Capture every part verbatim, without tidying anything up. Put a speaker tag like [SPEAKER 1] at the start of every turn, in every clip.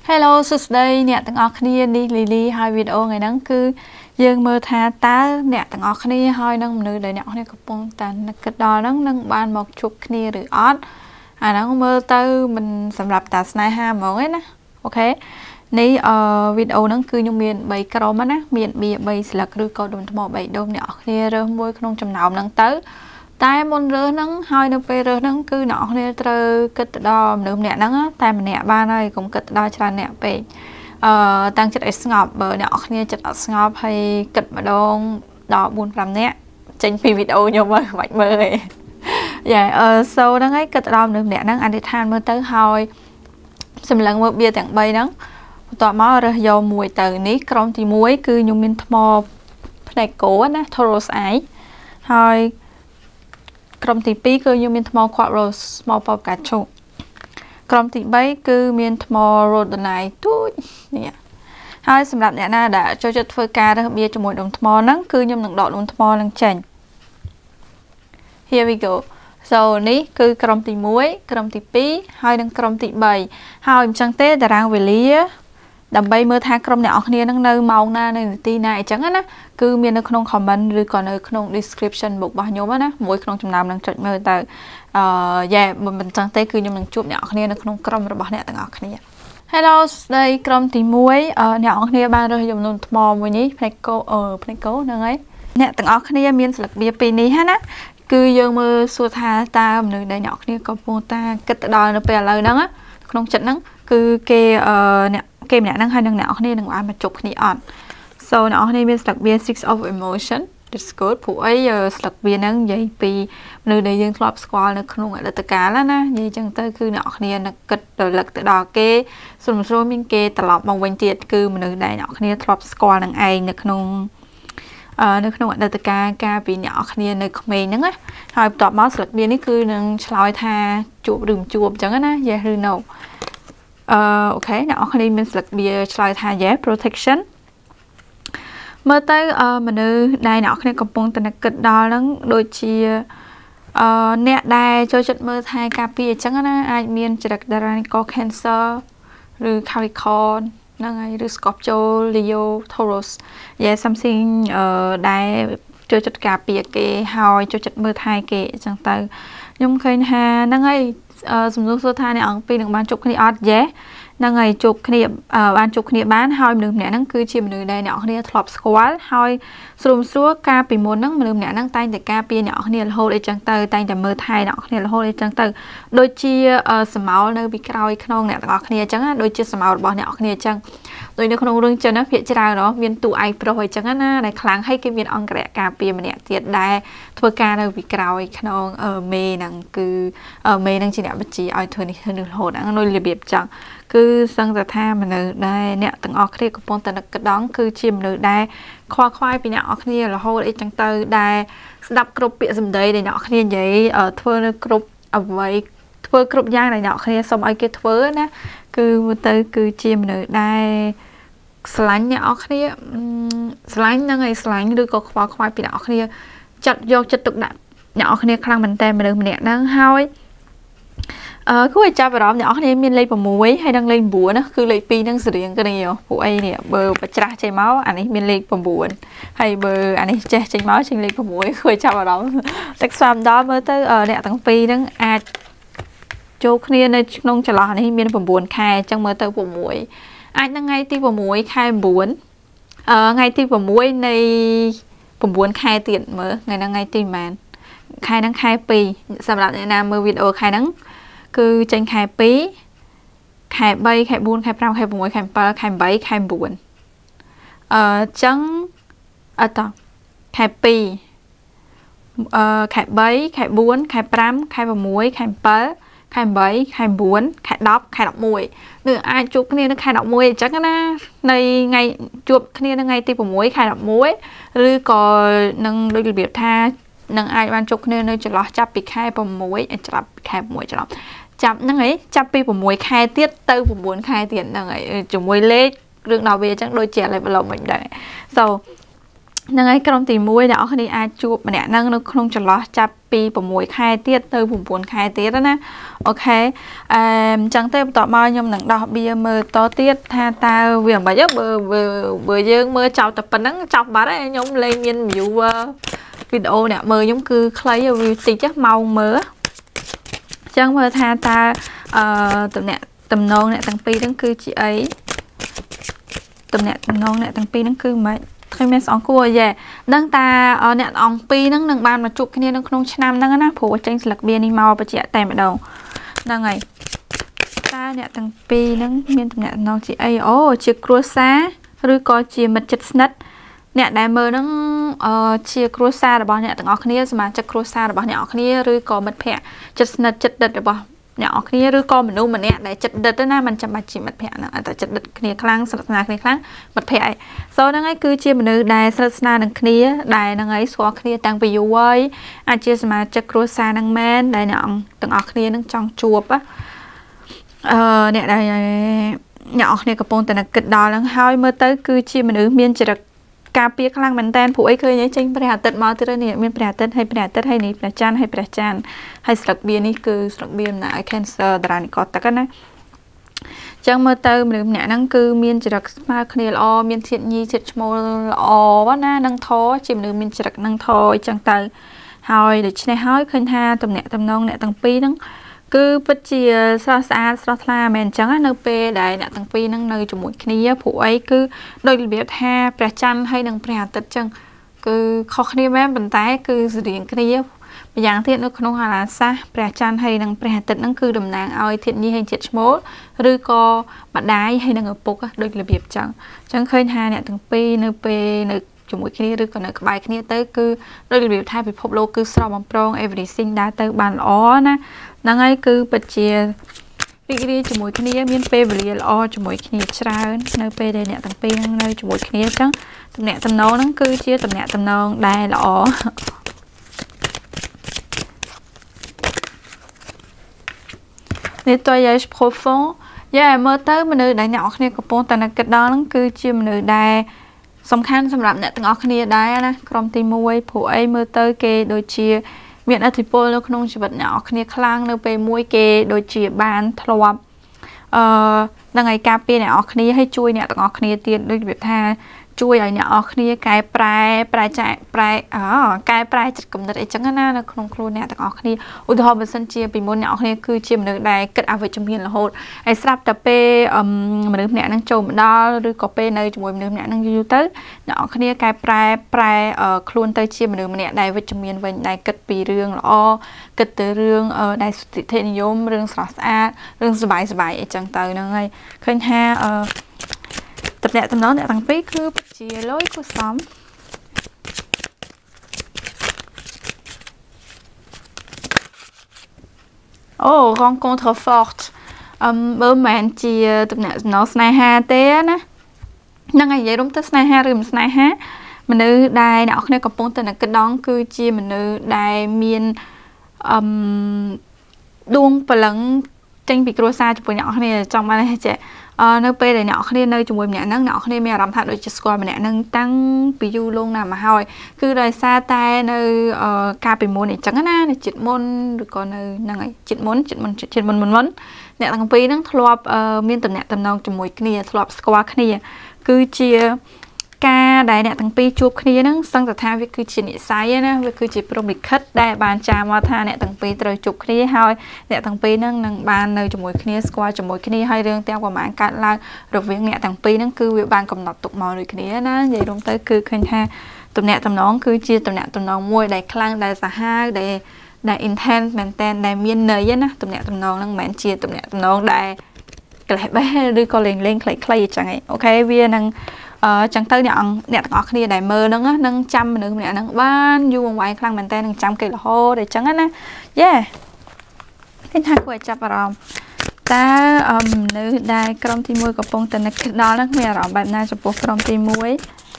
[SPEAKER 1] Hello, today nè tầng ở kia đi Lily hai video ngày nắng cứ dương mơ tha tá nè tầng ở kia hai nâng nữ để nè này có bông tàn cái đó nâng nâng ban một chục kia rồi ót à nâng mơ tư mình sắm lập tà snai ha mọi người nè ok ní uh, video nâng cứ nhung miền bảy caro mà nè miền bìa bảy là cứ câu đồn thọ bảy đôm nè kia rồi môi không chầm nào nâng tới tai môn rơ nâng hai nâng pe rơ nâng cứ nọ này trơ kết đo nửa nè nâng á tai mình nè ba này cũng kết đo cho nè pe tăng chất ngọt bờ nọ này chất ngọt hay kết mà đông đo buồn làm nè tranh phi video nhiều mơ mạnh mơ này dạ ờ sau nâng ấy kết đo nửa nè nâng anh đi than mơ tới hồi xem lần mơ bia tặng bay nâng tọa máu rồi dầu mùi từ ní trong thì muối cứ nhung min thmo này cố á Taurus ái hồi trong thì pi cứ như miền thọ quạt rồi small pop cả chục trong thì bay cứ miền thọ rồi này tui nè hai sầm đạp nhẹ na đã cho chất phơi ca đó bia cho mỗi đồng thọ nắng cứ nhung nặng đọt đồng thọ nắng chèn here we go so ní cứ trong thì muối trong thì pi hai đang trong thì bay hai chẳng té đã đang về lý đầm bay mưa tha trong nhỏ kia đang nơi màu na nơi ti này chẳng á cứ miền ở trong comment rồi còn ở trong description box bao nhiêu á mỗi trong chấm nam đang chọn mơ từ yeah mình chẳng té cứ như mình chụp nhỏ kia ở trong trong rồi bao nhiêu tầng nhỏ kia hello đây trong thì muối nhỏ kia ba rồi dùng nôn mò muối nhí pleco ở pleco nè ấy nè tầng nhỏ kia miền sạc bia pin ní ha á cứ giờ mơ xua tha ta nơi đây nhỏ kia có po ta kết đòi nó bè lời đó á trong trận nắng cứ kê nè game này năng hai năng não này năng ăn mà chụp này on so não này bên sạc bia six of emotion that's good phụ ấy giờ sạc bia năng vậy vì nơi đây dương club squad nó không gọi là tất cả là na vậy chẳng tới cứ não này nó cất rồi lật tự đò kê xong rồi mình kê tập lọp mong quanh tiệt cứ mà nơi đây não này club squad năng ai nó không nó không gọi là tất cả ca vì não này nó không mê nữa hồi tập máu sạc bia này cứ năng slide tha chụp đường chụp chẳng á na yeah who know Uh, ok, nào khi mình sẽ bia slide thay giá protection mơ tới uh, mình ư đây nào khi công bông tình cực đo lắm đôi chia uh, nét đai cho chất mơ thay capi chẳng á ai miền chỉ đặc đa có cancer rồi capricorn năng ai rồi scorpio leo taurus yeah something uh, đai cho chất capi cái hồi cho chất mơ thay cái chẳng tới nhưng khi ha năng ai dùng dùng số thai này ở pin được ban chục cái ọt dễ năng ngày chục cái ban chục cái bán hai đường nè năng cứ chìm đường đây nhỏ này top squat hai sum xuống ca bị muốn năng đường nè năng tay để ca pin nhỏ này là hô để trắng tơ tay để mơ thai nhỏ này là hô để trắng tơ đôi chia sầm máu nơi bị cào non nè nhỏ này trắng đôi chia sầm máu bỏ nhỏ này trắng đôi nó không lương chân nó phía trên đó viên tụ ai pro hồi trắng á này kháng hay cái viên on kẹt ca pin mà nè tiệt đai thua ca nơi bị cào non ở mê năng cứ ở mê năng chỉ đẹp chỉ ai thôi thì hơn được hồ đã nuôi liệp biệt chẳng cứ sang giờ tha mà nữ đây nè từng ở kia của phong tần cái đón cứ chìm nữ đây khoa khoai bị nhỏ kia là hô để chẳng từ đây đập cột bị dùm đây để nhỏ kia vậy ở thưa nó cột ở vậy thưa cột giang này nhỏ kia xong ai kia thưa nè cứ từ cứ chìm nữ đây slime nhỏ kia slime nó ngày slime đưa có khoa khoai bị nhỏ kia chặt vô chặt tục đạn nhỏ kia khăn mình tem mà được mình nè đang hôi cứ phải cho vào đó nhỏ này mình lấy vào muối hay đang lên bùa nó cứ lấy pi đang sử dụng cái này phụ ai nè bờ và tra chảy máu anh ấy mình lấy vào bùa hay bờ anh ấy che chảy máu trên lấy vào muối cứ cho vào đó tách xàm đó mới tới ở nè tăng pi đang à chỗ kia này nông chả lò này mình vào buồn khai trong mới tới vào muối anh đang ngay ti vào muối khai buồn ở ngay ti vào muối này vào buồn khai tiền mới ngày đang ngay ti màn khai đang khai pi sầm lại này nam mơ video khai đang cứ tranh khai pí khai bay khai buôn khai prao khai buồn khai pa khai bảy khai buồn ờ trắng ở tao khai pi ờ khai bảy khai buôn khai pram khai vào muối khai pa khai bảy khai buồn khai đọc khai đọc muối nữa ai chụp cái này nó khai đọc muối chắc na này ngày chụp cái này nó ngày tìm vào muối khai đọc muối rồi còn nâng đôi biệt tha nâng ai ban chụp cái này nó chỉ lo chắp bị khai vào muối chắp khai muối chắp chắp nâng ấy chắp bị vào muối khai tiết tư vào muốn khai tiền nâng ấy chủ muối lết đường nào về chắc đôi trẻ lại vào lòng mình đấy so năng ấy trong tìm muối đó thì ai chụp mà nè năng nó không cho lo chập pi của muối khai tiết từ vùng buồn khai tiết đó nè ok chẳng thêm tọt bao nhom nặng đỏ bia mơ to tiết tha ta việc bà giấc bờ bờ bờ dương mơ chọc tập phần nắng chọc bà đấy nhom lên nhìn dụ video nè mơ giống cứ lấy rồi tí chắc màu mơ chẳng mơ tha ta tầm nè tầm non nè tăng pi đang cứ chị ấy tầm nè tầm non nè tăng pi đang cứ mấy khi mình song cua về nâng ta ở nè ong pi nâng nâng bàn mà chụp cái này nâng không năm nâng á phủ trên sạc bia đi màu và chị tay bắt đầu nâng này ta nè tăng pi nâng miên tầm nè non chị ấy ô chia cua xá rồi có chia mật chất nứt nè đại mơ nâng chia cua xa là bao nè tầng óc kia mà chất cua xa là bao nè óc kia rồi có mật phẹ chất nứt chất đật là bao nhỏ kia rồi con mình nu mình nè để chật đứt đó na mình chậm bạch chỉ mật phẹ nữa tại chật đứt kia khang sạch na kia khang mật phẹ sau đó ngay cứ chia mình nu đài sạch na đằng kia đài đằng ấy xóa kia tăng bị dụ ấy à chia mà chật cua xa đằng men đài nhỏ từng óc kia đằng trong chuột á ờ nè đài nhỏ kia cái bông từ nè kịch đỏ đằng hai mơ tới cứ chia mình nu miên chỉ được cà phê khang mình tên phụ ấy khơi nhảy trên bè tết máu từ đây nè miên bè tết hay bè tết hay nè bè chan hay bè chan hay sạc bia ní cứ sạc bia là cancer đàn có tất cả này chẳng mơ tơ mình nè năng cứ miên chỉ được spa kia lo miên thiện nhi thiện mô lo quá na năng thó chỉ mình miên chỉ được năng thó chẳng tơ hỏi để trên này hỏi khơi ha tầm nè tầm non nè tầm pi năng cứ bất chia so xa so la men chẳng á nơi pe đại nè tầng pi năng nơi chụp mũi kia phụ ấy cứ đôi biết ha bè chăn hay đằng bè tật chân cứ khó khăn mấy bàn tay cứ điện kia bây giờ thiệt nó không là xa bè chăn hay đằng bè tật năng cứ đầm nàng ơi thiện như hay chết mốt rồi co bạn đái hay đằng ở bục á đôi biết chẳng chẳng khơi ha nè tầng pi nơi pe nơi chụp mũi kia rồi còn nơi bài kia tới cứ đôi biết thay bị phốp lô cứ sau bằng prong everything đã tới bàn ó na năng ấy cứ bật chia đi đi cho mỗi cái này miền pe về liền o cho mỗi cái này trao nơi pe đây nè tầng pe nơi cho mỗi cái này trắng tầm nè tầm nâu năng cứ chia tầm nè tầm nâu đây là o nettoyage profond yeah mơ tới mình nơi đại nhỏ này có bốn tầng cái đó năng cứ chia mình nơi đây song khăn song rậm nè tầng óc này đây nè cầm tim môi phụ ấy mơ tới kê đôi chia miền ở thành phố nó không chỉ vật nhỏ kia khang nó về muối kê đôi chỉ bàn thọp là ngày cà phê này kia hay chui nè tao kia tiền đôi việc tha chui ở nhỏ kia cái prai prai chạy prai ở cái prai chật cầm được chẳng hạn nó không kêu nè tao kia ủa thôi mình sân chia vì môn nhỏ kia cứ chia mình được đây kết áo về trong miền là hột ai sắp tập pe mình được nè năng trồng đó rồi có pe nơi chúng mình được nè năng du tới nhỏ kia cái prai prai ở khuôn tới chia mình được nè đây về trong miền về đây kết pi riêng là o kết từ riêng ở đây sự thể niệm yếm riêng sạch sẽ riêng sờ bài sờ bài chẳng tới nữa ngay khơi ha tập nè tầm đó nè thằng pí cứ chia lối của xóm oh con con thở fort um bữa mẹ chia tập nè nó snai ha té nè năng ngày vậy đúng tới snai ha rồi snai ha mình nữ đài nọ này có bốn tên là cái đón cứ chia mình nữ đài miền um đuông và lẫn tranh bị crosa chụp nhỏ này trong ban này chị nơi pe để nhỏ kia nơi chúng mình nâng nhỏ kia mẹ làm thật đôi chiếc square mình nâng tăng ví dụ luôn nào mà hỏi cứ đời xa tay nơi ca bị môn này chẳng á này chuyện môn được còn nơi năng ấy chuyện môn chuyện môn chuyện môn môn môn nè thằng pi nâng thọp miên tầm nè tầm nông chúng mình kia thọp square kia cứ chia ca đại nè thằng pi chụp kia nâng sang từ thang việc cứ chuyện nhị sai á việc cứ chuyện pro bị khất đại bàn trà mà tha nè thằng pi từ chụp kia hỏi nè thằng pi nâng nâng bàn nơi chúng mình kia square chúng mình kia hai riêng theo qua mạng cạn là rồi việc nè thằng pi nâng cứ việc bàn cầm nọt tục màu rồi kia nó vậy đúng tới cứ khơi ha tụm nè tụm nón cứ chia tụm nè tụm nón môi đại khang đại giả ha đại đại intense maintain đại miên nơi á tụm nè tụm nón nâng mạn chia tụm nè tụm nón đại cái lại bé đưa con lên lên clay clay chẳng ấy ok viên nâng chẳng tới nhận nè ngọt kia đại mơ nâng á nâng trăm nữa nè nâng ban du ngoài khang mình tên nâng trăm cây là hô để chẳng á yeah thế hai quay chập vào ta um nữ đại trong tim môi của bông tên là đó nó mẹ rõ bạn na chụp trong tim môi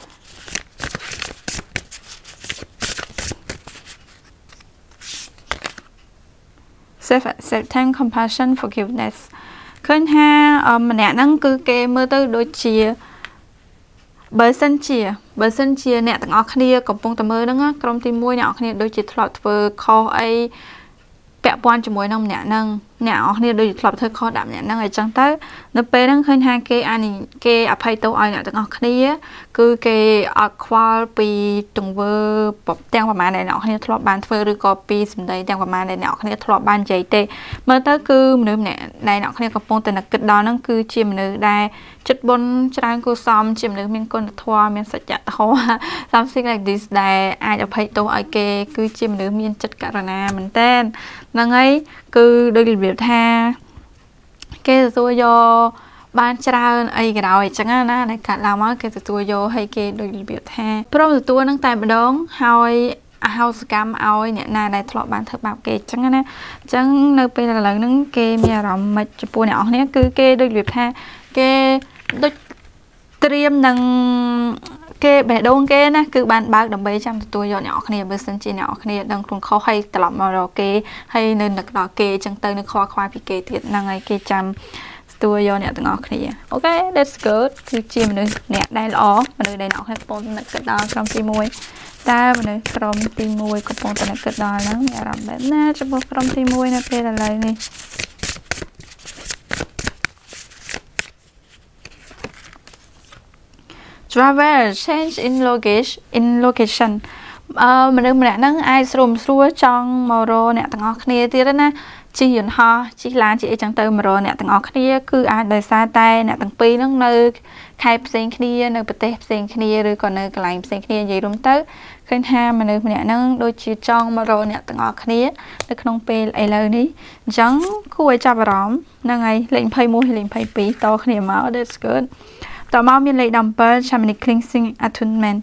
[SPEAKER 1] self acceptance compassion forgiveness khơi ha mình nè nâng cứ kê mơ tới đôi chia bởi sân chia bởi sân chia nè tặng ở kia cầm pông tầm mơ đó á cầm tim môi nè ở kia đôi chỉ thọt vừa kho ấy bẹ quan cho môi nông nè nâng nè ở kia đôi chỉ thọt thôi kho đạm nè nâng ở trong tới nó bé nâng hơn hai cái anh cái áp hay tàu ai nè tặng ở kia cứ cái ở qua pi tung vừa bọc trang vào màn này nọ kia thọt bàn vừa rồi có pi xịn đây trang vào màn này nọ kia thọt bàn chạy tê mơ tới cứ nữ nè này nọ kia cầm pông tên là kịch đó nâng cứ chìm nữ đai chất bún trang cô xóm chìm nữ miền con thua miền sạch chặt hoa something like this đây ai áp hay tàu ai kê cứ chìm nữ miền chất cả rồi nè mình tên nâng ấy cứ đôi biểu tha cái tôi do ban trao ấy cái đó chẳng hạn na này cả làm á cái tôi vô hay cái đôi biểu tha pro tôi nâng tay bên đó hỏi house cam ao nè na này thọ ban thợ bảo cái chẳng hạn na chẳng nơi bây là lần nâng cái mía rồng mà chụp bùa nhỏ này cứ cái đôi biểu tha cái đôi tiêm nâng cái bẻ đông cái nè cứ ban bác đồng bấy trăm tôi nhỏ nhỏ này bớt sân chi nhỏ này đang cùng khó hay tập mà rồi cái hay nên được đó cái chẳng tới nó khoa khoa bị cái thiệt năng ấy cái trăm tôi nhỏ nhỏ từng ngọc này ok that's good cứ chia mình nè đây lỏ mà nơi đây nọ hay pon nè cái đó trong tim môi ta mà nơi trong tim môi có pon nè cái đó nó mẹ làm bé nè trong trong tim môi nè đây là lời này travel change in location in location ờ mình đừng mình đang ai sum xua trong màu rô nè tầng ngọc kia tiết đó nè chỉ hiện ho chỉ là chỉ chẳng từ màu rô nè tầng ngọc kia cứ ai đời xa tay nè tầng pi nó nơi khai sen kia nơi bờ tây sen kia rồi còn nơi cái sen kia gì đúng tới khi ha mà nơi mình đang đôi chỉ trong màu rô nè tầng ngọc kia nơi không pi ai lời ní chẳng cuối chập rõm năng ngày lệnh pay mua hay lệnh pay pi to kia máu that's goodต่อมามีเลยดัมเปอร์ชามินิคลิงซิงอัตุนแมน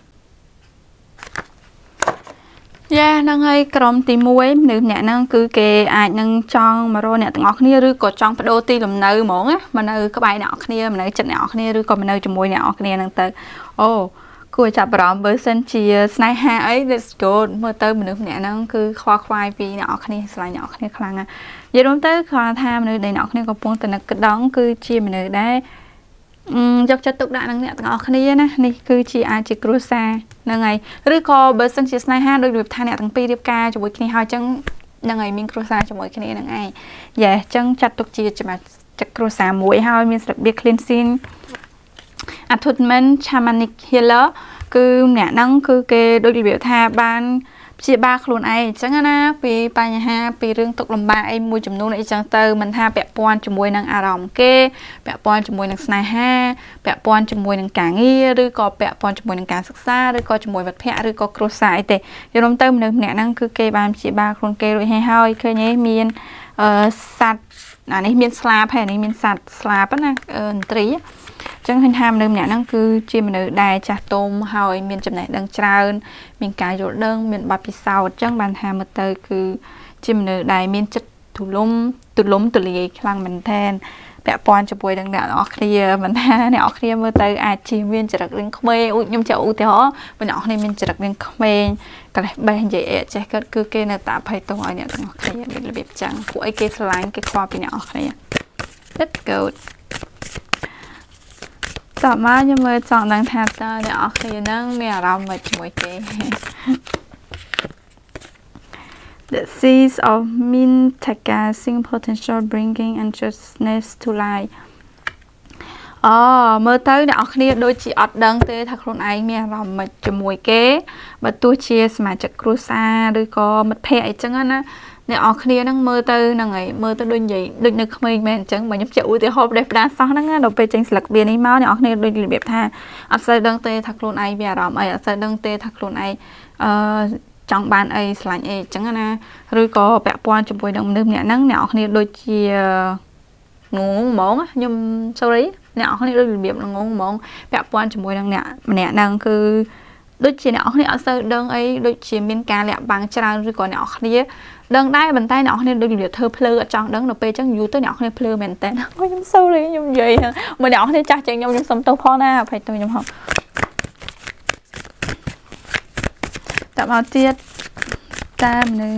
[SPEAKER 1] ย่านั่งให้กรมตีมวยหนึ่งเนี่ยนั่งคือเกย์อาจนั่งจ้องมาโรเนี่ยตั้งออกนี่หรือก็จ้องไปโดตีลมเนยหมองอ่ะมันเนยก็ใบเนี่ยออกนี่มันเนยจัดเนี่ยออกนี่หรือก็มันเนยจมูกเนี่ยออกนี่นั่งเตอโอ้คุยจับปลอมเบอร์เซนเชียสไนฮาไอ้เดสโกดเมื่อเติมมันนึกเนี่ยนั่งคือควาควายปีเนี่ยออกนี่สไลเนี่ยออกนี่ครั้งอ่ะอย่าลืมเติมควาทามมันเนยเนี่ยออกนี่ก็ปงแต่นักกระดองคือชีมันเนยได้ยกจัตุกได้นั่งเนี่ยตั้งออกนี่นะนี่คือชีอาจิกรูซานั่งไงหรือก็เบอร์สังเกตในห้างโดยแบบท่าเนี่ยตั้งปีเรียบกาจะบุกนี่หอยจังนั่งไงมิงครูซาจะบุกนี่นั่งไงอย่าจังจัตุกจีจะมาจักรูซามวยหอยมีสับเบียคลินซินอัตุเมนชามานิกเฮลล์คือเนี่ยนั่งคือเกโดยแบบท่าบานชีบาครูนไอจังนะปีปัญหาปีเรื่องตกลำบากไอมวยจำนวนไอจังเตอร์มันท่าแปะปอนจมวยนางอารมณ์เก้แปะปอนจมวยนางสไนฮาแปะปอนจมวยนางกางเงียหรือก็แปะปอนจมวยนางการศึกษาหรือก็จมวยแบบแพะหรือก็ครูสายแต่ยอมเติมหนึ่งเนี่ยนั่งคือเกบามชีบาครูนเกโดยให้ห้อยเคยเนี่ยมีนเอ่อสัตว์อันนี้มีนสลาแผ่นนี้มีนสัตว์สลาปะนะเอ่อตรีจังหันทำเดิมเนี่ยนั่นคือจีมันเดือดได้จากต้มหอยมีจำแนกดังเจ้ามีการโยดเดิงมีบาปิซาวจังบานทามาเตยคือจีมันเดือดได้มีจัดตุล้มตุล้มตุลีคลังมันแทนแปะปอนจะป่วยดังเดาออกเคลียมันแทนเนี่ยออกเคลียเมื่อเตยอาจีมีจะรักเรื่องเมย์อุ้ยยมจะอุ้ยเถอะมันออกในมีจะรักเรื่องเมย์ก็เลยใบใหญ่เจ๊ก็คือเกณฑ์ตาไพ่ตัวเนี่ยต้องออกเคลียเป็นระเบียบจังผู้ไอเกสไลน์เกควาเป็นเนี่ยออกเคลีย let's goต่อมาจะมาจองดังแทบตาเนี่ยออกคือนั่งมีอารมณ์มาช่วยเก The seeds of Mintagazing potential bringing anxiousness to life อ๋อเมื่อเต้เนี่ยออกเนี่ยโดยจีอดดังเตะถ้าคนไอมีอารมณ์มาช่วยเกบัดตัวเชียสมาจากครูซาหรือก็มัดเพะจังนะเนี่ยออกเนี่ยนั่งมือเตอนั่งไงมือเตอดุนใหญ่ดุนนึกขมิ้นแม่จังเหมือนยับเจ้าอุ้ยเตะฮอบได้ปลาซ้อนนั่งเราไปจังสลักเบียร์ในเมาส์เนี่ยออกเนี่ยดุนแบบท่าอัศดังเตะทักโลนไอเบียร์รอมไออัศดังเตะทักโลนไอเอ่อจังบานไอสลายไอจังนะหรือก็แปะปอนจมูกดังนึกเนี่ยนั่งเนี่ยออกเนี่ยโดยเชียงูหมองยมโซรีเนี่ยออกเนี่ยดุนแบบงูหมองแปะปอนจมูกดังเนี่ยเนี่ยนั่งคือโดยเชียเนี่ยออกเนี่ยอัศดังไอโดยเชียมีการแหลกบางจานหรือก่อนเนี่ยออกเนี่ยดังได้บรรทัดเนี่ยเนี่ยดูเดี๋ยวเธอเพลือจังดังเราไปจังยูตัวเนี่ยเนี่ยเพลือเหมือนแต่โอ้ยยังเศร้าเลยยังใหญ่ฮะมาเนี่ยเนี่ยจ่าจังยังยังสมตัวพ่อหน้าไปตัวยังหอมแต่มาเจี๊ยดตามเลย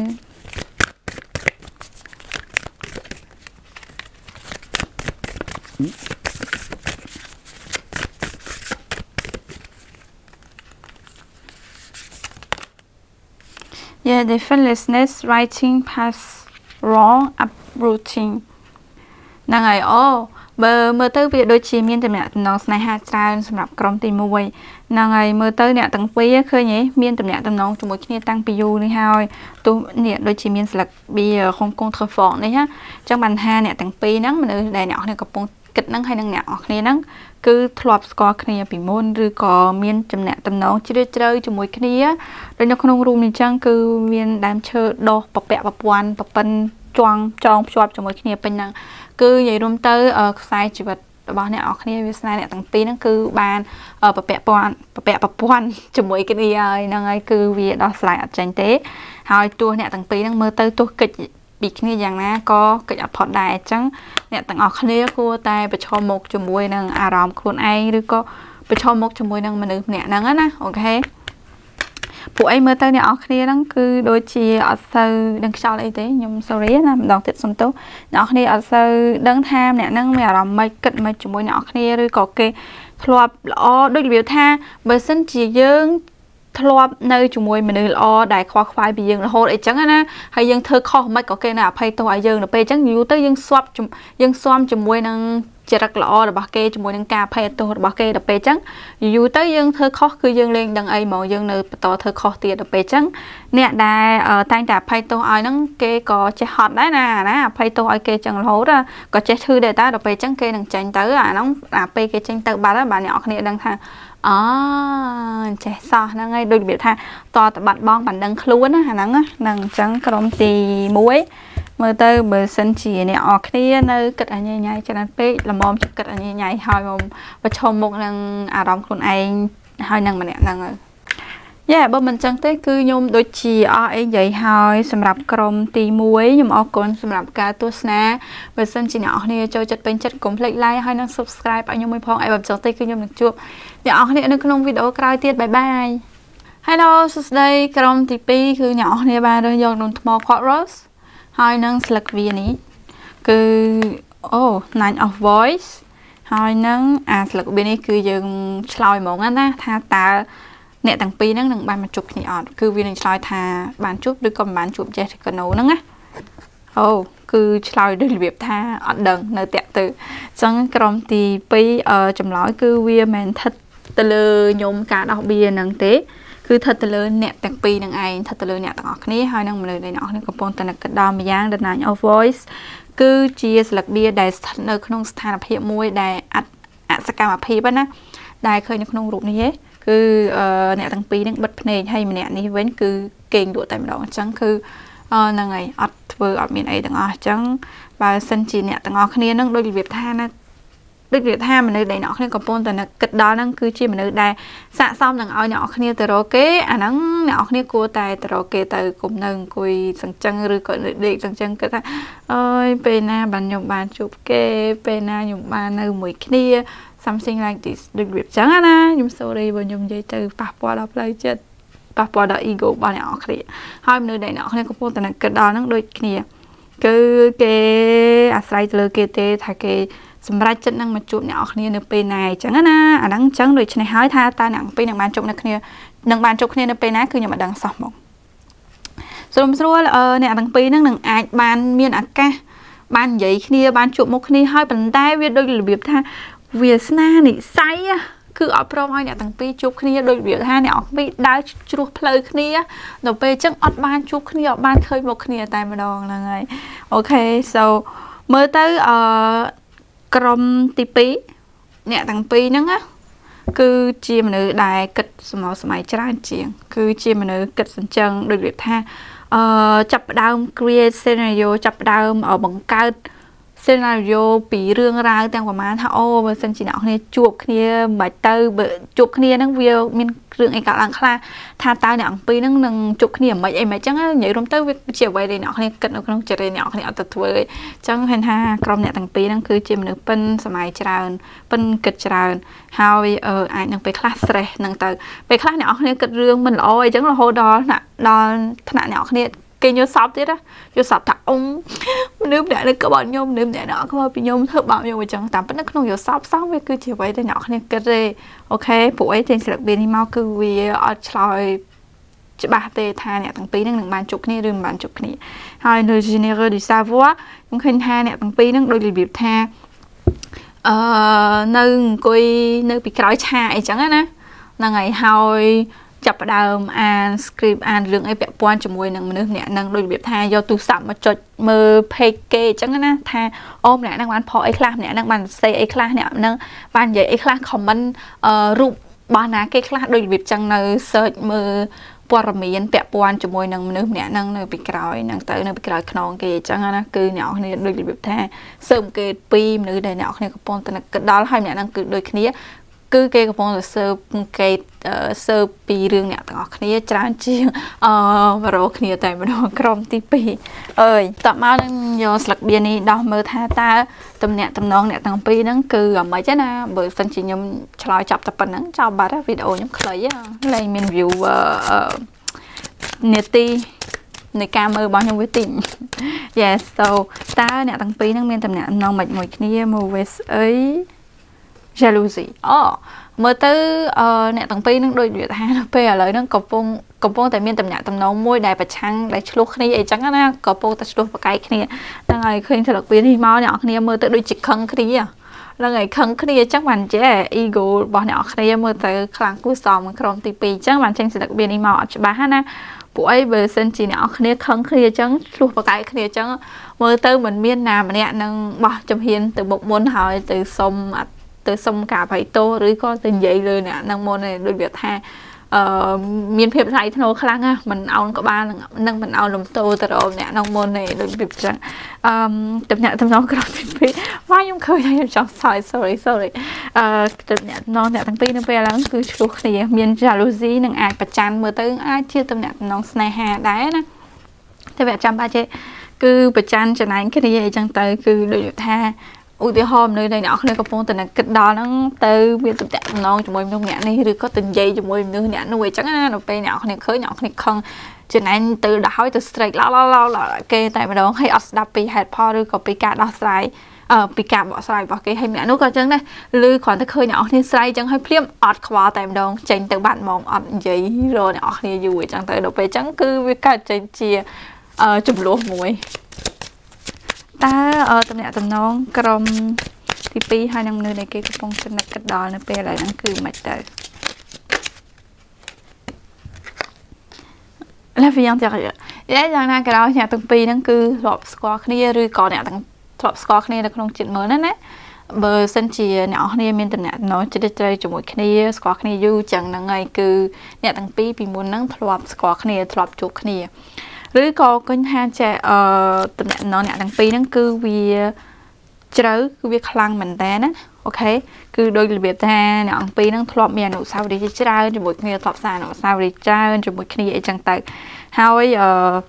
[SPEAKER 1] Yeah, defenselessness writing past wrong uprooting ហ្នឹងហើយអូបើមើលទៅវាដូចជាមានតំណែងស្នេហាច្រើនសម្រាប់ក្រុមទីមួយហ្នឹងហើយមើលទៅអ្នកទាំងពីរឃើញហ៎មានតំណែងតំណងជាមួយគ្នាតាំងពីយូរនេះហើយទោះនេះដូចជាមានស្លឹកបៀហុងកុងត្រហ្វងនេះណាអញ្ចឹងបានថាអ្នកទាំងពីរហ្នឹងមនុស្សដែលអ្នកគ្នាកំពុងគិតហ្នឹងហើយនឹងអ្នកគ្នាហ្នឹងគឺធ្លាប់ស្គាល់គ្នាពីមុនឬក៏មានចំណែកតំណងជ្រាលជ្រៅជាមួយគ្នាដូចនៅក្នុងរូបនេះអញ្ចឹងគឺមានដើមឈើដុះពពាក់ប្រព័ន្ធប្រពិនជាងចងភ្ជាប់ជាមួយគ្នាពេញហ្នឹងគឺនិយាយរួមទៅខ្សែជីវិតរបស់អ្នកនរគ្នាវាសនាអ្នកទាំងពីរហ្នឹងគឺបានប្រពាក់ព័ន្ធប្រពាក់ប្រព័ន្ធជាមួយគ្នាហើយហ្នឹងហើយគឺវាដោះស្រាយអត់ចេញទេហើយទោះអ្នកទាំងពីរហ្នឹងមើលទៅទោះកិច្ចពីគ្នាយ៉ាងណាក៏កិច្ចអត់ផុតដែរអញ្ចឹងអ្នកទាំងអស់គ្នាគួរតែប្រឈមមុខជាមួយនឹងអារម្មណ៍ខ្លួនឯងឬក៏ប្រឈមមុខជាមួយនឹងមនុស្សម្នាក់ហ្នឹងណាអូខេពួកអីមើលទៅអ្នកនរគ្នាហ្នឹងគឺដូចជាអត់សូវដឹងខ្យល់អីទេខ្ញុំ sorry ណាម្ដងទៀតសុំទោសអ្នកនរគ្នាអត់សូវដឹងថាម្នាក់ហ្នឹងមានអារម្មណ៍មិនគិតមិនជាមួយអ្នកនរគ្នាឬក៏គេធ្លាប់ល្អដូចរបៀបថាបើសិនជាយើងធ្លាប់នៅជាមួយមនុស្សល្អដែលខ្វល់ខ្វាយពីយើងរហូតអីចឹងណាហើយយើងធ្វើខុសមិនក៏គេនៅអភ័យទោសឲ្យយើងទៅពេលចឹងយូរទៅយើងស្វាប់យើងស៊ាំជាមួយនឹងចរិតល្អរបស់គេជាមួយនឹងការអភ័យទោសរបស់គេដល់ពេលចឹងយូរទៅយើងធ្វើខុសគឺយើងលែងដឹងអីហ្មងយើងនៅបន្តធ្វើខុសទៀតដល់ពេលចឹងអ្នកដែលតែងតែអភ័យទោសឲ្យហ្នឹងគេក៏ចេះហត់ដែរណាណាអភ័យទោសឲ្យគេចឹងរហូតក៏ចេះឈឺដែរតើដល់ពេលចឹងគេនឹងចាញ់ទៅអាហ្នឹងអាពេលគេចាញ់ទៅបាត់ហើយបាទអ្នកនរគ្នាដឹងថាអូចេះសោះហ្នឹងហើយដូចរបៀបថាតតបាត់បងបានដឹងខ្លួនណាអាហ្នឹងហ្នឹងអញ្ចឹងក្រុមទីមួយមើលទៅបើសិនជាអ្នកអរគ្នានៅគិតអញញ៉ៃច្រើនពេកល្មមគិតអញញ៉ៃហើយមកប្រឈមមុខនឹងអារម្មណ៍ខ្លួនឯងហើយនឹងម្នាក់ហ្នឹងហើយយ៉ាបើមិនចឹងទេគឺខ្ញុំដូចជាអស់អីនិយាយហើយសម្រាប់ក្រុមទីមួយខ្ញុំអរគុណសម្រាប់ការទស្សនាបើសិនជាអ្នកនរគ្នាចូលចិត្តពេញចិត្តកុំភ្លេច like ហើយនិង subscribe ឲ្យខ្ញុំមួយផងអីបើមិនចឹងទេគឺខ្ញុំនឹងជួបអ្នកនរគ្នានៅក្នុងវីដេអូក្រោយទៀតបាយបាយ Hello សួស្តីក្រុមទីពីរគឺអ្នកនរគ្នាបានរើសយកនំថ្ម Quartz ហើយនឹងស្លឹកវានេះគឺអូ nine of voice ហើយនឹងអាស្លឹកវានេះគឺយើងឆ្លើយហ្មងណាថាតើអ្នកទាំងពីរហ្នឹងនឹងបានមកជួបគ្នាអត់គឺវានឹងឆ្លើយថាបានជួបឬក៏មិនបានជួបចេះកណូហ្នឹងណាអូគឺឆ្លើយដោយរបៀបថាអត់ដឹងនៅតាក់ទៅអញ្ចឹងក្រុមទីពីរចម្លើយគឺវាមិនថិតទៅលើខ្ញុំការដោះបៀហ្នឹងទេគឺថិតទៅលើអ្នកទាំងពីរនឹងឯងថិតទៅលើអ្នកទាំងអស់គ្នាហើយនឹងមនុស្សដែលអ្នកនរកំពុងតែនឹកដល់ម្យ៉ាង The Nine of Voice គឺជាស្លឹកបៀដែលស្ថិតនៅក្នុងស្ថានភាពមួយដែលអសកម្មភាពណាដែលឃើញនៅក្នុងរូបនេះឯងគឺអ្នកទាំងពីរនឹងបិទភ្នែកហើយម្នាក់នេះវិញគឺគេងលក់តែម្ដងអញ្ចឹងគឺហ្នឹងហើយអត់ធ្វើអត់មានអីទាំងអស់អញ្ចឹងបើសិនជាអ្នកទាំងអស់គ្នានឹងដូចរបៀបថាណាដូចនិយាយថាមនុស្សដែលអ្នកគ្នាកំពុងតែគិតដល់ហ្នឹងគឺជាមនុស្សដែលស័ក្តិសមនឹងឲ្យអ្នកគ្នាទៅរកគេអាហ្នឹងអ្នកគ្នាគួរតែទៅរកគេទៅគុំនៅអង្គុយសង្ចឹងឬក៏ដេកសង្ចឹងគិតថាអើយពេលណាបានខ្ញុំបានជួបគេពេលណាខ្ញុំបាននៅមួយគ្នា something like this ដូចរបៀបចឹងណាខ្ញុំ sorry បើខ្ញុំនិយាយទៅប៉ះពាល់ដល់ផ្លូវចិត្តប៉ះពាល់ដល់ ego របស់អ្នកគ្នាហើយមនុស្សដែលអ្នកគ្នាកំពុងតែគិតដល់ហ្នឹងដូចគ្នាគឺគេអាស្រ័យទៅលើគេទេថាគេសម្រាប់ចិត្តនឹងមកជួបអ្នកនរគ្នានៅពេលណាអញ្ចឹងណាអាហ្នឹងអញ្ចឹងដូច្នេះហើយថាតើអ្នកពីរនឹងបានជួបនៅគ្នានឹងបានជួបគ្នានៅពេលណាគឺខ្ញុំមិនដឹងសោះមកស្រុំស្រួលអ្នកទាំងពីរហ្នឹងនឹងអាចបានមានឱកាសបាននិយាយគ្នាបានជួបមុខគ្នាហើយប៉ុន្តែវាដូចរបៀបថាវាសនានិស័យគឺអត់ព្រមឲ្យអ្នកទាំងពីរជួបគ្នាដូចរបៀបថាអ្នកពីរដើរជ្រោះផ្លូវគ្នាដល់ពេលអញ្ចឹងអត់បានជួបគ្នាអត់បានឃើញមុខគ្នាតែម្ដងហ្នឹងហើយអូខេ so មើលទៅអឺក្រុមទីពីរអ្នកទាំងពីរហ្នឹងណាគឺជាមនុស្សដែលគិតសម័យសម័យច្រើនជាងគឺជាមនុស្សគិតសញ្ជឹងដូចរៀបថាអឺចាប់ផ្ដើម create scenario ចាប់ផ្ដើមបង្កើត scenario ពីរឿងរ៉ាវទាំងប្រមាណថាអូបើសិនជាអ្នកគ្នាជួបគ្នាមិនទៅបើជួបគ្នាហ្នឹងវាមានរឿងអីកើតឡើងខ្លះថាតើអ្នកអង្គពីរហ្នឹងនឹងជួបគ្នាមិនអីមិនអញ្ចឹងនិយាយរួមទៅវាជាអ្វីដែលអ្នកគ្នាគិតនៅក្នុងចរិតអ្នកគ្នាអត់ទៅធ្វើអញ្ចឹងឃើញថាក្រុមអ្នកទាំងពីរហ្នឹងគឺជាមនុស្សប៉ិនសម័យច្រើនប៉ិនគិតច្រើនហើយអាចនឹងពេលខ្លះ stress ហ្នឹងទៅពេលខ្លះអ្នកគ្នាគិតរឿងមិនល្អអីចឹងរហូតដល់ដល់ថ្នាក់អ្នកគ្នាគេយកសពទៀតណាយកសពថាអ៊ំមនុស្សម្នាក់នេះក៏បងខ្ញុំមនុស្សម្នាក់នោះក៏ពីខ្ញុំធ្វើបាបខ្ញុំអញ្ចឹងតាមពិតនៅក្នុងយកសពសោះវាគឺជាអ្វីដែលអ្នកគ្នាគិតទេអូខេពួកអីចេញស្លឹកបៀននេះមកគឺវាអត់ឆ្លើយច្បាស់ទេថាអ្នកទាំងពីរហ្នឹងនឹងបានជួបគ្នាឬមិនបានជួបគ្នាហើយនៅ Généreux du Savoir ខ្ញុំឃើញថាអ្នកទាំងពីរហ្នឹងដូចរបៀបថាអឺនៅអង្គុយនៅពីក្រោយឆាកអីចឹងណាហ្នឹងហើយហើយចាប់ផ្ដើមអាន script អានរឿងអីពាក់ព័ន្ធជាមួយនឹងមនុស្សម្នាក់ហ្នឹងដូចរបៀបថាយកទូរស័ព្ទមកចុចមើល page គេអញ្ចឹងណាថាអូម្នាក់ហ្នឹងបានផុសអីខ្លះម្នាក់ហ្នឹងបានសរសេរអីខ្លះអ្នកហ្នឹងបាននិយាយអីខ្លះ comment អឺរូបរបស់ណាគេខ្លះដូចរបៀបចឹងនៅ search មើលព័ត៌មានពាក់ព័ន្ធជាមួយនឹងមនុស្សម្នាក់ហ្នឹងនៅពីក្រោយហ្នឹងទៅនៅពីក្រោយខ្នងគេអញ្ចឹងណាគឺអ្នកនរដូចរបៀបថាសើមគេពីមនុស្សដែលអ្នកនរកំពុងតែគិតដល់ហើយម្នាក់ហ្នឹងគឺដូចគ្នាគឺគេកំពុងតែសើគេសើពីរឿងអ្នកទាំងអស់គ្នាច្រើនជាងអឺមករកគ្នាតែម្ដងក្រុមទីពីរអើយតបមកនឹងយកស្លឹកបៀនេះដោះមើលថាតើតំណាក់តំណងអ្នកទាំងពីរហ្នឹងគឺអ្មេចណាបើសិនជាខ្ញុំឆ្លើយចាប់តែប៉ុណ្្នឹងចប់បាត់វីដេអូខ្ញុំខ្លីលែងមាន view អឺនាទីនៃការមើលរបស់ខ្ញុំវាតិច Yes so តើអ្នកទាំងពីរហ្នឹងមានតំណាក់តំណងមិនមួយគ្នា movies អីJalousie អូមើលទៅអឺអ្នកទាំងពីរនឹងដូចនិយាយថានៅពេលឥឡូវហ្នឹងកំពុងកំពុងតែមានតំណាក់តំណងមួយដែលប្រឆាំងដែលឆ្លោះគ្នាអីចឹងណាកំពុងតែឆ្លោះប្រកែកគ្នាហ្នឹងហើយឃើញស្លឹកវានេះមកអ្នកនរគ្នាមើលទៅដូចជាខឹងគ្នាហ្នឹងហើយខឹងគ្នាអញ្ចឹងបានចេះ ego របស់អ្នកនរគ្នាមើលទៅខ្លាំងគួរសមក្រុមទីពីរអញ្ចឹងបានចេញស្លឹកវានេះមកអត់ច្បាស់ណាពួកអីបើសិនជាអ្នកនរគ្នាខឹងគ្នាអញ្ចឹងឆ្លោះប្រកែកគ្នាអញ្ចឹងមើលទៅមិនមានណាម្នាក់នឹងបោះជំហានទៅមុខមុនហើយទៅសុំទៅសុំការអភ័យទោសឬក៏ទៅនិយាយលើអ្នកនឹងមុនឯងដូចវាថាអឺមានភាពថ្លៃថ្នូរខ្លាំងណាមិនអោនក្បាលនឹងមិនអោនលំទោទៅរកអ្នកនឹងមុនឯងដូចវាចឹងអឺតំណាក់តំណងក្រុមទីពីរមកខ្ញុំឃើញខ្ញុំចង់ sorry sorry sorry អឺតំណាក់តំណងអ្នកទាំងពីរនៅពេលឡើងគឺឆ្លោះគ្នាមាន jealousy នឹងអាចប្រច័ណ្ឌមើលទៅអាចជាតំណាក់តំណងស្នេហាដែរណាតែវាចាំបាច់ទេគឺប្រច័ណ្ឌចំណែងគ្នាអីចឹងទៅគឺដូចថាឧទាហរណ៍នៅในអ្នកគ្នាកំពុងតែគិតដល់ហ្នឹងទៅវាតំតាក់តំណងជាមួយមនុស្សម្នាក់នេះឬក៏ទៅនិយាយជាមួយមនុស្សម្នាក់នោះអញ្ចឹងណានៅពេលអ្នកគ្នាឃើញអ្នកគ្នាខឹងចំណែនទៅដល់ហើយទៅ strike ឡឡឡគេតែម្ដងហើយអត់ស្ដាប់ពីហេតុផលឬក៏ពីការដោះស្រាយអឺពីការបកស្រាយរបស់គេហើយម្នាក់នោះក៏អញ្ចឹងដែរឬគ្រាន់តែឃើញអ្នកគ្នាស្រ័យអញ្ចឹងហើយភ្លាមអត់ខ្វល់តែម្ដងចេញទៅបាត់ហ្មងអត់និយាយរកអ្នកគ្នាយូរអញ្ចឹងទៅដល់ពេលអញ្ចឹងគឺវាកើតចេញជាអឺចំនួនមួយតើតំណាក់តំណងក្រុមទីពីរហើយនឹងមនុស្សដែលគេកំពុងតែនឹកដល់នៅពេលឥឡូវហ្នឹងគឺមិនទៅឡាវីយ៉ាងទៀតយ៉ាងណាក៏ដោយអ្នកទាំងពីរហ្នឹងគឺធ្លាប់ស្គាល់គ្នាឬក៏អ្នកទាំងធ្លាប់ស្គាល់គ្នានៅក្នុងចិត្តមើលណាណាបើសិនជាអ្នកនរគ្នាមានតំណាក់តំណងចិត្តជ្រៅជាមួយគ្នាស្គាល់គ្នាយូរចឹងហ្នឹងហើយគឺអ្នកទាំងពីរពីមុនហ្នឹងធ្លាប់ស្គាល់គ្នាធ្លាប់ជួបគ្នាឬក៏ឃើញថាចេះអឺតំណាក់តំណងអ្នកទាំងពីរហ្នឹងគឺវាជ្រៅគឺវាខ្លាំងមែនតើណាអូខេគឺដោយរបៀបថាអ្នកទាំងពីរហ្នឹងធ្លាប់មានអនុស្សាវរីយ៍ច្រើនជាមួយគ្នាធ្លាប់សារអនុស្សាវរីយ៍ច្រើនជាមួយគ្នាអីចឹងទៅហើយអឺ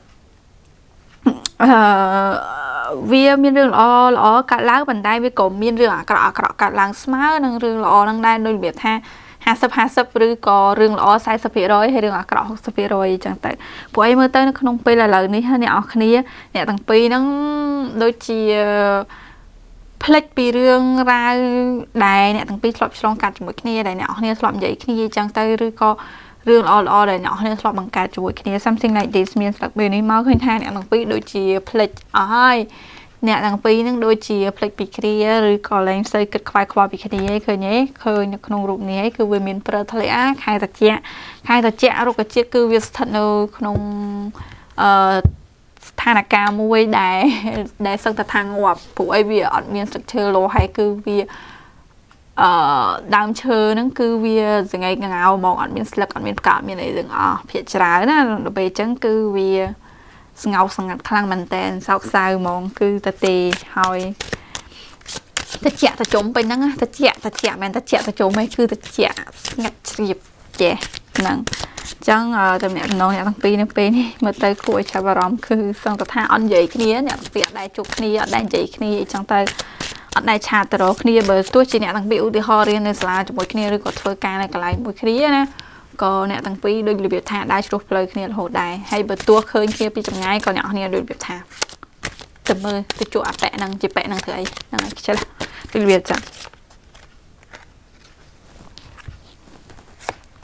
[SPEAKER 1] អឺវាមានរឿងល្អល្អកាត់ឡើងប៉ុន្តែវាក៏មានរឿងអាក្រក់អាក្រក់កាត់ឡើងស្មើនឹងរឿងល្អហ្នឹងដែរដោយរបៀបថាห้าสิบ ห้าสิบឬក៏រឿងល្អ สี่สิบ%ហើយរឿងអាក្រក់ หกสิบ%អញ្ចឹងទៅព្រោះអីមើលទៅនៅក្នុងពេលឥឡូវនេះអ្នកនរគ្នាអ្នកទាំងពីរហ្នឹងដូចជាផ្លិចពីរឿងរ៉ាវដែលអ្នកទាំងពីរធ្លាប់ឆ្លងកាត់ជាមួយគ្នាដែលអ្នកនរគ្នាធ្លាប់និយាយគ្នាអញ្ចឹងទៅឬក៏រឿងល្អល្អដែលអ្នកនរគ្នាធ្លាប់បង្កើតជាមួយគ្នា something like this មានស្លឹកពេលនេះមកឃើញថាអ្នកទាំងពីរដូចជាផ្លិចអស់ហើយអ្នកទាំងពីរហ្នឹងដូចជាផ្លេចពីគ្នាឬក៏លែងផ្សេងគិតខ្វាយខ្វល់ពីគ្នាឯងឃើញទេឃើញនៅក្នុងរូបនេះឯងគឺវាមានព្រឹធ្លាអាខែត្រជាក់ខែត្រជាក់រុក្ខជាតិគឺវាស្ថិតនៅក្នុងអឺស្ថានភាពមួយដែលដែលសឹកតែថាងាប់ព្រោះអីវាអត់មានស្លឹកឈើលោហើយគឺវាអឺដើមឈើហ្នឹងគឺវាសង្ហេកងៅហ្មងអត់មានស្លឹកអត់មានផ្កាមានអីទាំងអស់ភាគច្រើនណាដល់ពេលអញ្ចឹងគឺវាស្ងោស្ងាត់ខ្លាំងមែនតើសោកសៅហ្មងគឺតែទេហើយតិចតិចុំពេញហ្នឹងតិចតិចមែនតិចតិចុំឯងគឺតិចស្ងាត់ជ្រាបចេះហ្នឹងអញ្ចឹងតំណែងតំណងអ្នកទាំងពីរនៅពេលនេះមើលទៅគួរឲ្យចាប់អារម្មណ៍គឺសង្កត់ថាអត់និយាយគ្នាអ្នកទាំងពីរអត់ដែរជួបគ្នាអត់ដែរនិយាយគ្នាអញ្ចឹងទៅអត់ដែរឆាតទៅរកគ្នាបើទោះជាអ្នកទាំងពីរឧទាហរណ៍រៀននៅសាលាជាមួយគ្នាឬក៏ធ្វើការនៅកន្លែងមួយគ្នាណាក៏អ្នកទាំងពីរដូចរបៀបថាដែរឆ្លោះផ្លូវគ្នារហូតដែរហើយបើទោះឃើញគ្នាពីចម្ងាយក៏អ្នកគ្នាដូចរបៀបថាទៅមើលទៅជួអាប៉ែហ្នឹងជាប៉ែហ្នឹងធ្វើអីហ្នឹងហើយខ្ជិលដូចរបៀបចឹង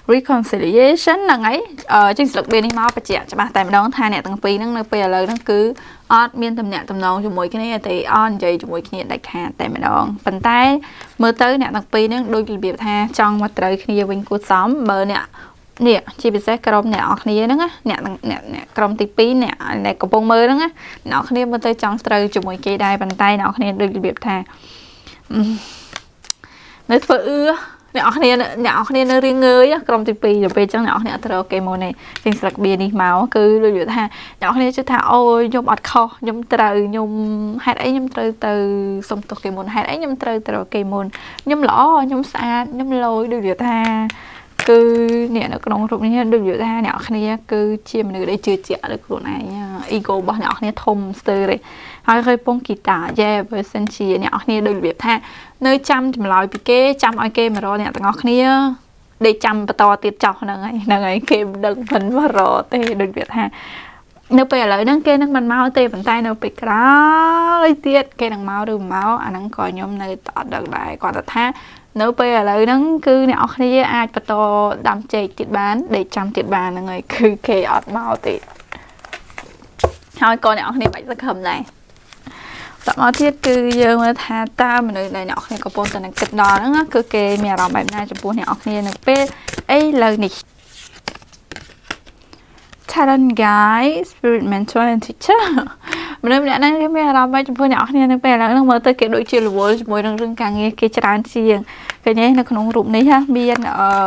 [SPEAKER 1] reconciliation ហ្នឹងហើយចឹងស្លឹកបៀននេះមកបញ្ជាក់ច្បាស់តែម្ដងថាអ្នកទាំងពីរហ្នឹងនៅពេលឥឡូវហ្នឹងគឺអត់មានទំនាក់ទំនងជាមួយគ្នាទេអត់និយាយជាមួយគ្នាដាច់ខាតតែម្ដងប៉ុន្តែមើលទៅអ្នកទាំងពីរហ្នឹងដូចរបៀបថាចង់មកត្រូវគ្នាវិញគួរសមបើអ្នកនេះជាពិសេសក្រុមអ្នកនរគ្នាហ្នឹងណាអ្នកអ្នកក្រុមទីពីរអ្នកអ្នកកំពុងមើលហ្នឹងណាអ្នកគ្នាមើលទៅចង់ត្រូវជាមួយគេដែរប៉ុន្តែអ្នកគ្នាដូចរបៀបថានៅធ្វើអឺអ្នកនរគ្នាអ្នកនរគ្នានៅរៀងងើយក្រុមទីពីរទៅពេលអញ្ចឹងអ្នកនរគ្នាអត់ត្រូវគេមុនទេជាងស្លឹកបៀនេះមកគឺដូចនិយាយថាអ្នកនរគ្នាជឿថាអូយខ្ញុំអត់ខុសខ្ញុំត្រូវខ្ញុំហេតុអីខ្ញុំត្រូវទៅសុំទោសគេមុនហេតុអីខ្ញុំត្រូវទៅគេមុនខ្ញុំល្អខ្ញុំស្អាតខ្ញុំលយដូចនិយាយថាគឺអ្នកនៅក្នុងរូបនេះដូចនិយាយថាអ្នកនរគ្នាគឺជាមនុស្សដែលជឿជាក់លើខ្លួនឯង ego របស់អ្នកនរគ្នាធំស្ទើរទេហើយឃើញពងហ្គីតាយេបើសិនជាអ្នកនរគ្នាដូចរបៀបថានៅចាំចម្លើយពីគេចាំឲ្យគេមករកអ្នកទាំងអស់គ្នាដេកចាំបន្តទៀតចោះហ្នឹងហើយហ្នឹងហើយគេមិនដឹងមិនមករកទេដូចវាថានៅពេលឥឡូវហ្នឹងគេនឹងមិនមកទេប៉ុន្តែនៅពេលក្រោយទៀតគេនឹងមកឬមកអាហ្នឹងក៏ខ្ញុំនៅអត់ដឹងដែរគាត់ថានៅពេលឥឡូវហ្នឹងគឺអ្នកនរគ្នាអាចបន្តដាំចេកទៀតបានដេកចាំទៀតបានហ្នឹងហើយគឺគេអត់មកទេហើយក៏អ្នកនរគ្នាបាច់សង្ឃឹមដែរតមកទៀតគឺយើងមើលថាតើមនុស្សដែលអ្នកនរគ្នាកំពុងតែនឹងគិតដល់ហ្នឹងគឺគេមានអារម្មណ៍បែបណាចំពោះអ្នកនរគ្នានៅពេលអីលើនេះ talent guy spirit mentor and teacher មនុស្សម្នាក់ហ្នឹងគេមានអារម្មណ៍បែបចំពោះអ្នកនរគ្នានៅពេលឥឡូវហ្នឹងមើលទៅគេដូចជារវល់ជាមួយនឹងរឿងការងារគេច្រើនជាងឃើញទេនៅក្នុងរូបនេះមានអឺ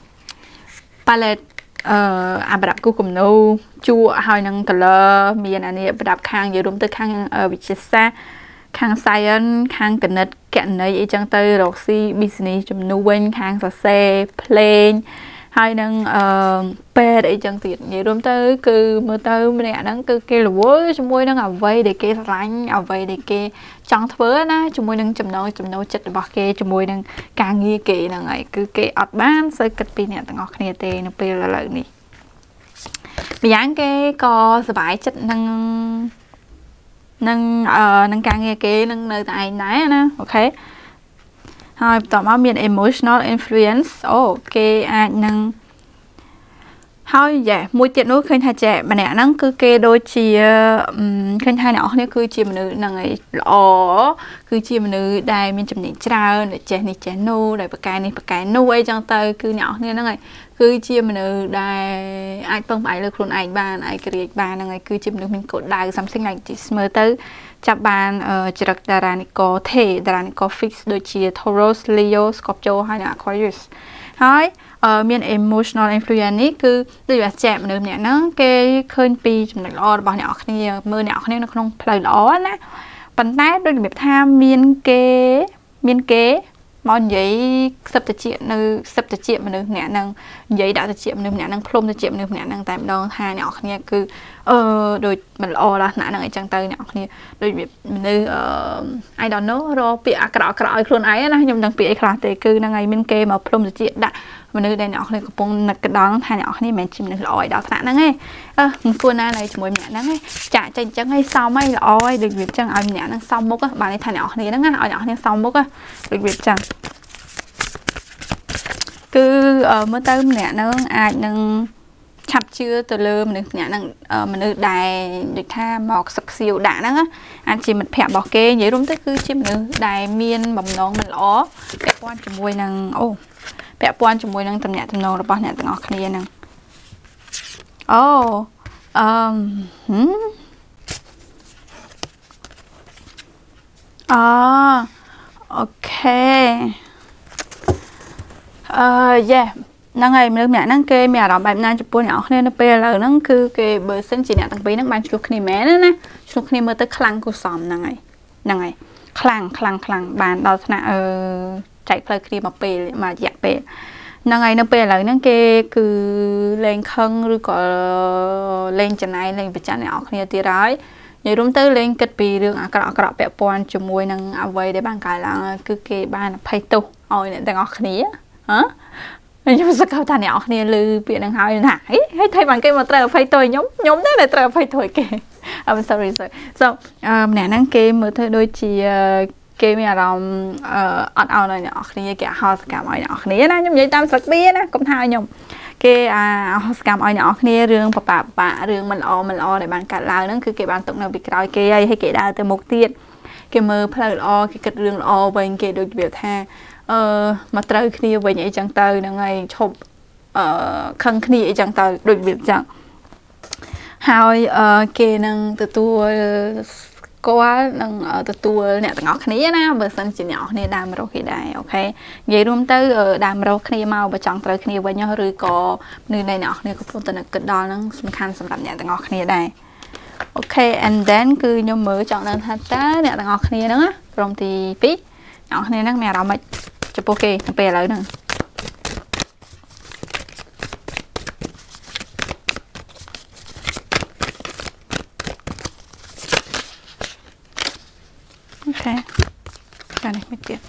[SPEAKER 1] palette អឺអាប្រដាប់គូគំនូជក់ហើយនឹង color មានអានេះប្រដាប់ខាងនិយាយរួមទៅខាងវិទ្យាសាស្ត្រខាង science ខាងគណិតគណនេយ្យអីចឹងទៅរកស៊ី business ជំនួញខាងសរសេរភ្លេងហើយនឹងអឺពេទ្យអីចឹងទៀតនិយាយរួមទៅគឺមើលទៅម្នាក់ហ្នឹងគឺគេរវល់ជាមួយនឹងអ្វីដែលគេស្រឡាញ់អ្វីដែលគេចង់ធ្វើណាជាមួយនឹងចំណងចំណូលចិត្តរបស់គេជាមួយនឹងការងារគេហ្នឹងហើយគឺគេអត់បានសូវគិតពីអ្នកទាំងអស់គ្នាទេនៅពេលឥឡូវនេះម្យ៉ាងគេក៏សប្បាយចិត្តនឹងនឹងអឺនឹងការងារគេនឹងនៅតែឯងដែរណាអូខេហើយបន្តមកមាន emotional influence អូគេអាចនឹងហើយយ៉ាមួយទៀតនោះឃើញថាចែម្នាក់ហ្នឹងគឺគេដូចជាឃើញថាអ្នកនរគ្នាគឺជាមនុស្សហ្នឹងឯងល្អគឺជាមនុស្សដែលមានចំណេញច្រើនដែលចេះនេះចេះនោះដែលប្រកែនេះប្រកែនោះអីចឹងទៅគឺអ្នកនរគ្នាហ្នឹងឯងគឺជាមនុស្សដែលអាចពឹងផ្អែកលើខ្លួនឯងបានឯករាជ្យបានហ្នឹងឯងគឺជាមនុស្សមានគោលដៅ something like this មើលទៅចាប់បានចរិតតារានិកទេតារានិក fix ដូចជា Taurus Leo Scorpio ហើយនិង Aquarius ហើយមាន emotional influence នេះគឺដូចវាចែកមនុស្សម្នាក់ហ្នឹងគេឃើញពីចំណុចល្អរបស់អ្នកនរគ្នាមើលអ្នកនរគ្នានៅក្នុងផ្លូវល្អណាប៉ុន្តែដូចរបៀបថាមានគេមានគេមកនិយាយសិបតិចនៅសិបតិចមនុស្សម្នាក់ហ្នឹងនិយាយដាក់តិចមនុស្សម្នាក់ហ្នឹងផ្លុំតិចមនុស្សម្នាក់ហ្នឹងតែម្ដងថាអ្នកនរគ្នាគឺអឺដូចមិនល្អដល់ថ្នាក់ហ្នឹងអីចឹងទៅអ្នកនរគ្នាដូចមនុស្សអឺ I don't know រកពាក្យអាក្រក់អាក្រក់ឲ្យខ្លួនឯងណាខ្ញុំដឹងពាក្យអីខ្លះទេគឺហ្នឹងហើយមានគេមកផ្លុំតិចដាក់មនុស្សដែលអ្នកនរគ្នាកំពុងនឹកកណ្ដងថាអ្នកនរគ្នាមិនមែនជាមនុស្សល្អឲ្យដល់ថ្នាក់ហ្នឹងទេអឺមិនគួរណានៅជាមួយម្នាក់ហ្នឹងទេចាក់ចេញអញ្ចឹងឲ្យសមឲ្យល្អឲ្យដូចវាអញ្ចឹងឲ្យម្នាក់ហ្នឹងសមមុខបានន័យថាអ្នកនរគ្នាហ្នឹងឲ្យអ្នកនរគ្នាសមមុខដូចវាអញ្ចឹងគឺមើលទៅម្នាក់ហ្នឹងអាចនឹងឆាប់ជឿទៅលើមនុស្សម្នាក់ហ្នឹងមនុស្សដែលដូចថាមកសឹកសៀវដាក់ហ្នឹងអាចជាមិត្តភក្តិរបស់គេនិយាយរួមទៅគឺជាមនុស្សដែលមានបំណងមិនល្អពាក់ព័ន្ធជាមួយនឹងអូពាក់ព័ន្ធជាមួយនឹងតំណែងតំណងរបស់អ្នកទាំងអស់គ្នាហ្នឹងអូអឺហឹមអូអូខេអឺយេហ្នឹងហើយមនុស្សម្នាក់ហ្នឹងគេមានអារម្មណ៍បែបណាចំពោះអ្នកនរគ្នានៅពេលឥឡូវហ្នឹងគឺគេបើសិនជាអ្នកទាំងពីរហ្នឹងបានឆ្លោះគ្នាមែនណាឆ្លោះគ្នាមើលទៅខ្លាំងគួរសមហ្នឹងហើយហ្នឹងហើយខ្លាំងខ្លាំងខ្លាំងបានដល់ថ្នាក់អឺចែកផ្លូវគ្នាមកពេលមករយៈពេលហ្នឹងហើយនៅពេលឥឡូវហ្នឹងគេគឺលេងខឹងឬក៏លេងចំណាយលេងប្រចាំអ្នកនរគ្នាទៀតហើយនិយាយរួមទៅលេងគិតពីរឿងអាក្រក់អាក្រក់ពាក់ព័ន្ធជាមួយនឹងអ្វីដែលបានកើតឡើងគឺគេបានអភ័យទោសឲ្យអ្នកទាំងអស់គ្នាហ៎ខ្ញុំសង្កត់ថាអ្នកនរគ្នាឮពាក្យហ្នឹងហើយថាហីហើយថៃបានគេមកត្រូវអភ័យទោសឲ្យខ្ញុំខ្ញុំទេដែលត្រូវអភ័យទោសឲ្យគេ I'm sorry sorry so ម្នាក់ហ្នឹងគេមើលទៅដូចជាគេមានអារម្មណ៍អត់ឲ្យអ្នកនរគ្នាគេហៅសកម្មឲ្យអ្នកនរគ្នាណាខ្ញុំនិយាយតាមស្លឹកបៀណាកុំថាឲ្យខ្ញុំគេអាសកម្មឲ្យអ្នកគ្នារឿងបបាបារឿងមិនល្អមិនល្អដែលបានកាត់ឡើងហ្នឹងគឺគេបានទុកនៅពីក្រោយគេហើយហើយគេដើរទៅមុខទៀតគេមើលផ្លូវល្អគេគិតរឿងល្អវិញគេដូចវាថាអឺមកត្រូវគ្នាវិញអីចឹងទៅហ្នឹងហើយឈប់អឺខឹងគ្នាអីចឹងទៅដូចវាចឹងហើយអឺគេនឹងទទួលគាត់នឹងទទួលអ្នកទាំងអស់គ្នាណាបើសិនជាអ្នកគ្នាដើមរកគេដែរអូខេនិយាយរួមទៅដើមរកគ្នាមកបើចង់ត្រូវគ្នាវិញឬក៏នៅនៃអ្នកគ្នាកំពុងតែគិតដល់ហ្នឹងសំខាន់សម្រាប់អ្នកទាំងអស់គ្នាដែរអូខេ and then គឺខ្ញុំមើលចង់ដឹងថាតើអ្នកទាំងអស់គ្នាហ្នឹងក្រុមទីពីរអ្នកគ្នាហ្នឹងមានអារម្មណ៍ម៉េចចំពោះគេទៅពេលឥឡូវហ្នឹងអូខេចានេះមកទៀត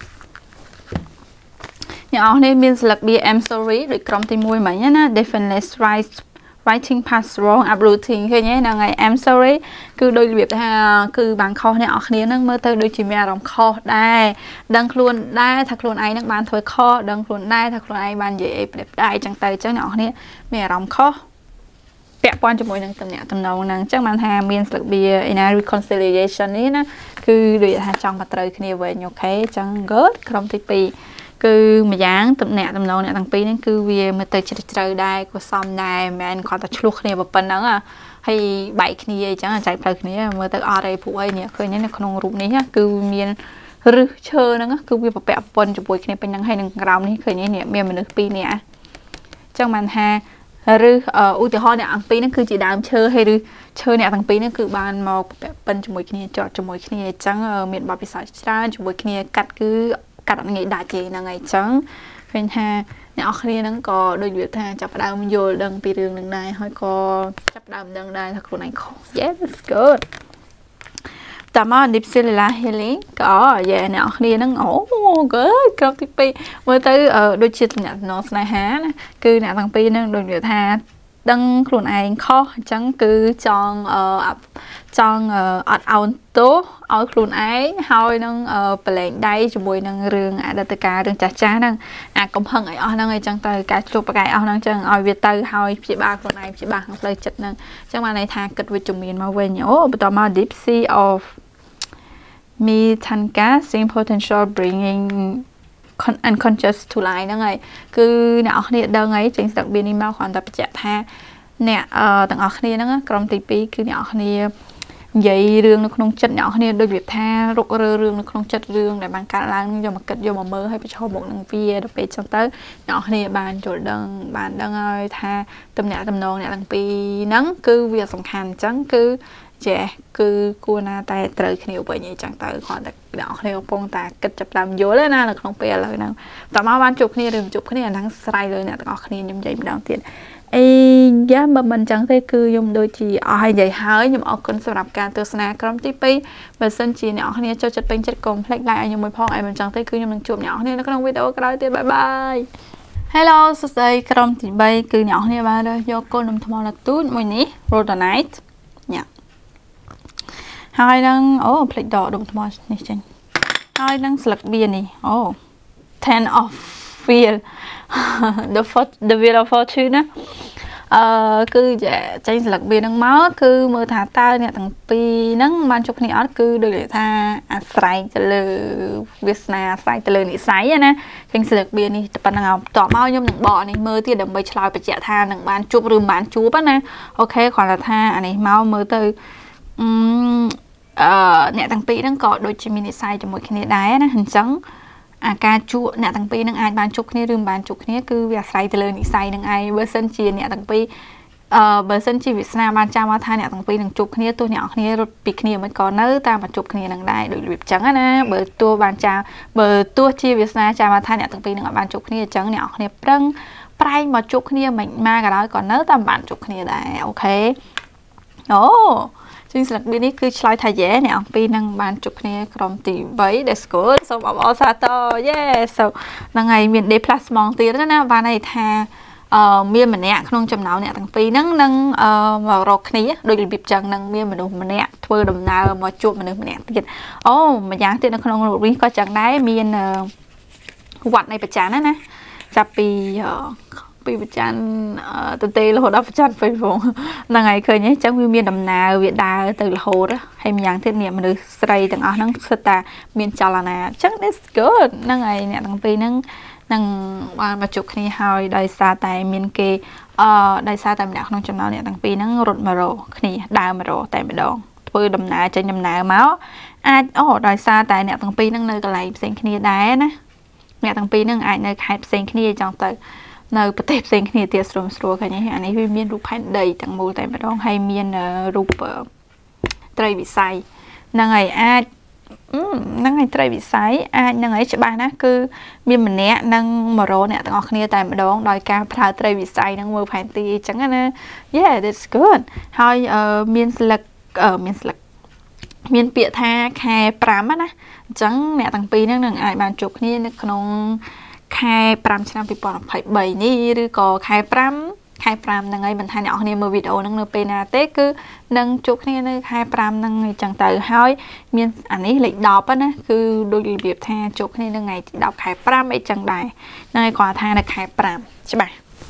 [SPEAKER 1] អ្នកអរនេះមានស្លឹក B M sorry ដូចក្រុមទីមួយមិញណា definitely right writing pass wrong uploading ឃើញទេហ្នឹងហើយ I'm sorry គឺដូចរបៀបថាគឺបានខុសអ្នកអរគ្នាហ្នឹងមើលទៅដូចជាមានអារម្មណ៍ខុសដែរដឹងខ្លួនដែរថាខ្លួនឯងហ្នឹងបានធ្វើខុសដឹងខ្លួនដែរថាខ្លួនឯងបាននិយាយអីផ្ដេសផ្ដាយអញ្ចឹងទៅអញ្ចឹងអ្នកអរគ្នាមានអារម្មណ៍ខុសពាក់ព័ន្ធជាមួយនឹងតំណែងតំណងហ្នឹងអញ្ចឹងបានថាមានស្លឹក B ឯណា reconciliation នេះណាគឺដូចថាចង់មកត្រូវគ្នាវិញអូខេអញ្ចឹង good ក្រុមទីពីរគឺម្យ៉ាងតំណែងតំណងអ្នកទាំងពីរហ្នឹងគឺវាមើលទៅជ្រៅជ្រៅដែរក៏សមដែរមិនមែនគាត់តែឆ្លោះគ្នាប៉ុណ្ណឹងហើយបែកគ្នាអញ្ចឹងចែកផ្លូវគ្នាមើលទៅអត់អីព្រោះអីនេះឃើញនៅក្នុងរូបនេះគឺមានរឹសឈើហ្នឹងគឺវាប្រពាក់ព័ន្ធជាមួយគ្នាពេញហ្នឹងហើយនឹងក្រោមនេះឃើញនេះមានមនុស្សពីរនាក់អញ្ចឹងបានថាឬឧទាហរណ៍អ្នកអង្គពីរហ្នឹងគឺជាដើមឈើហើយឬឈើអ្នកទាំងពីរហ្នឹងគឺបានមកពាក់ព័ន្ធជាមួយគ្នាជាប់ជាមួយគ្នាអញ្ចឹងមានបទពិសោធន៍ច្រើនជាមួយគ្នាកាត់គឺកាត់អត់ងាយដាច់ទេហ្នឹងហើយអញ្ចឹងឃើញថាអ្នកអរគ្នាហ្នឹងក៏ដូចវាថាចាប់ផ្ដើមយល់ដឹងពីរឿងហ្នឹងដែរហើយក៏ចាប់ផ្ដើមដឹងដែរថាខ្លួនឯងខុស Yes that's good តើមក deep cellular healing ក៏យ៉ាអ្នកអរគ្នាហ្នឹងអូគឺក្រុមទីពីរមើលទៅដូចជាតំណែងស្នេហាណាគឺអ្នកទាំងពីរហ្នឹងដូចវាថាដឹងខ្លួនឯងខុសអញ្ចឹងគឺចង់ចង់អត់អោនទោសឲ្យខ្លួនឯងហើយនឹងប្រឡែងដៃជាមួយនឹងរឿងអតីតកាលរឿងចាស់ចាស់ហ្នឹងអាកំហឹងឲ្យអស់ហ្នឹងអញ្ចឹងទៅការជួបប្រកែកអស់ហ្នឹងអញ្ចឹងឲ្យវាទៅហើយព្យាបាលខ្លួនឯងព្យាបាលក្នុងផ្លូវចិត្តហ្នឹងអញ្ចឹងបានន័យថាគិតវិជ្ជមានមកវិញអូបន្តមក deep sea of me tanka same potential bringing unconscious to line ហ្នឹងហើយគឺអ្នកអរគ្នាដឹងហើយចេញស្លឹកបៀននេះមកគ្រាន់តែបញ្ជាក់ថាអ្នកទាំងអស់គ្នាហ្នឹងក្រុមទីពីរគឺអ្នកអរគ្នានិយាយរឿងនៅក្នុងចិត្តអ្នកនរគ្នាដូចវាថារុករើរឿងនៅក្នុងចិត្តរឿងដែលបានកើតឡើងយកមកគិតយកមកមើលឲ្យប្រឈមមុខនឹងវាដល់ពេលចឹងទៅអ្នកនរគ្នាបានយល់ដឹងបានដឹងហើយថាតំណែងតំណងអ្នកទាំងពីរហ្នឹងគឺវាសំខាន់អញ្ចឹងគឺចេះគឺគួរណាតែត្រូវគ្នាវិញអីចឹងទៅគ្រាន់តែអ្នកនរគ្នាកំពុងតែគិតចាប់តាមយល់ណានៅក្នុងពេលឥឡូវហ្នឹងតោះមកបានជួបគ្នាឬមិនជួបគ្នាអាហ្នឹងស្រ័យលើអ្នកទាំងអស់គ្នាខ្ញុំនិយាយម្ដងទៀតអីយ៉ាបើមិនចឹងទេគឺខ្ញុំដូចជាអស់ហើយនិយាយហើយខ្ញុំអរគុណសម្រាប់ការទស្សនាក្រុមទីពីរបើសិនជាអ្នកនរគ្នាចូលចិត្តពេញចិត្តកុំភ្លេច like ឲ្យខ្ញុំមួយផងអីមិនចឹងទេគឺខ្ញុំនឹងជួបអ្នកនរគ្នានៅក្នុងវីដេអូក្រោយទៀតបាយបាយ Hello សួស្តីក្រុមទីបីគឺអ្នកនរគ្នាបានរើសយកគោលនំថ្មលទូចមួយនេះ Rhodonite ញ៉ាហើយនឹងអូភ្លេចដកដុំថ្មនេះចេញហើយនឹងស្លឹកបៀនេះអូ ten of wheel the the wheel of fortune ណាអឺគឺចេញស្លឹកបៀនឹងមកគឺមើលថាតើអ្នកទាំងពីរហ្នឹងបានជួបគ្នាអត់គឺដូចថាអាស្រ័យទៅលើវាសនាអាស្រ័យទៅលើនិស្ស័យណាចេញស្លឹកបៀនេះប៉ុណ្ណឹងតបមកខ្ញុំនឹងបកនេះមើលទៀតដើម្បីឆ្លើយបញ្ជាក់ថានឹងបានជួបឬមិនបានជួបណាអូខេគ្រាន់តែថាអានេះមកមើលទៅអឺអឺអ្នកទាំងពីរហ្នឹងក៏ដូចជាមាននិស្ស័យជាមួយគ្នាដែរណាអញ្ចឹងអាការជួបអ្នកទាំងពីរនឹងអាចបានជួបគ្នាឬមិនបានជួបគ្នាគឺវាអាស្រ័យទៅលើនិស្ស័យនឹងឯងបើសិនជាអ្នកទាំងពីរអឺបើសិនជាវាសនាបានចាំថាអ្នកទាំងពីរនឹងជួបគ្នាទោះអ្នកនរគ្នារត់ពីគ្នាមិនក៏នៅតាមមកជួបគ្នានឹងដែរដូចរបៀបចឹងណាបើទោះបានចាំបើទោះជាវាសនាចាំថាអ្នកទាំងពីរនឹងអត់បានជួបគ្នាអញ្ចឹងអ្នកនរគ្នាប្រឹងប្រែងមកជួបគ្នាមិនមកក៏ដោយក៏នៅតាមបានជួបគ្នាដែរអូខេអូជាងស្លឹកបៀនេះគឺឆ្លើយថាយេអ្នកអង្គពីរនឹងបានជួបគ្នាក្រុមទីបីThat's goodសូមអបអរសាទរយេសូហ្នឹងហើយមាន D plus ហ្មងទៀតណាបានន័យថាអឺមានម្នាក់ក្នុងចំណោមអ្នកទាំងពីរហ្នឹងនឹងអឺមករកគ្នាដូចរបៀបចឹងនឹងមានមនុស្សម្នាក់ធ្វើដំណើរមកជួបមនុស្សម្នាក់ទៀតអូម្យ៉ាងទៀតនៅក្នុងរូបនេះក៏ចឹងដែរមានវត្តនៃបច្ចានណាណាចាប់ពីពីប្រចាំទៅទេរហូតដល់ប្រចាំ Facebook ហ្នឹងហើយឃើញទេអញ្ចឹងវាមានដំណើរវាដើរទៅរហូតហើយម្យ៉ាងទៀតនេះមនុស្សស្រីទាំងអស់ហ្នឹងសិតតែមានចលនាអញ្ចឹង it's good ហ្នឹងហើយអ្នកទាំងពីរហ្នឹងនឹងបានមកជួបគ្នាហើយដោយសារតែមានគេអឺដោយសារតែម្នាក់ក្នុងចំណោមអ្នកទាំងពីរហ្នឹងរត់មករកគ្នាដើរមករកតែម្ដងធ្វើដំណើរចេញដំណើរមកអាចអូដោយសារតែអ្នកទាំងពីរហ្នឹងនៅកន្លែងផ្សេងគ្នាដែរណាអ្នកទាំងពីរហ្នឹងអាចនៅខេត្តផ្សេងគ្នាចង់ទៅនៅប្រទេសផ្សេងគ្នាទៀតស្រួលស្រួលឃើញទេអានេះវាមានរូបផែនដីទាំងមូលតែម្ដងហើយមានរូបត្រីវិស័យហ្នឹងហើយអាចហ្នឹងហើយត្រីវិស័យអាចហ្នឹងហើយច្បាស់ណាគឺមានម្នាក់នឹងមករកអ្នកទាំងអស់គ្នាតែម្ដងដោយការប្រើត្រីវិស័យហ្នឹងមើលផែនទីអញ្ចឹងណា Yeah that's good ហើយមានស្លឹកមានស្លឹកមានពាក្យថាខែ5ណាអញ្ចឹងអ្នកទាំងពីរហ្នឹងនឹងអាចបានជួបគ្នានៅក្នុងខែ5ឆ្នាំ2023នេះឬក៏ខែ5ខែ5ហ្នឹងហើយមិនថាអ្នកនរគ្នាមើលវីដេអូហ្នឹងនៅពេលណាទេគឺនឹងជួបគ្នានៅខែ5ហ្នឹងអញ្ចឹងទៅហើយមានអានេះលេខ10ណាគឺដូចរបៀបថាជួបគ្នានៅថ្ងៃទី10ខែ5អីចឹងដែរហ្នឹងហើយគាត់ថានៅខែ5ច្បាស់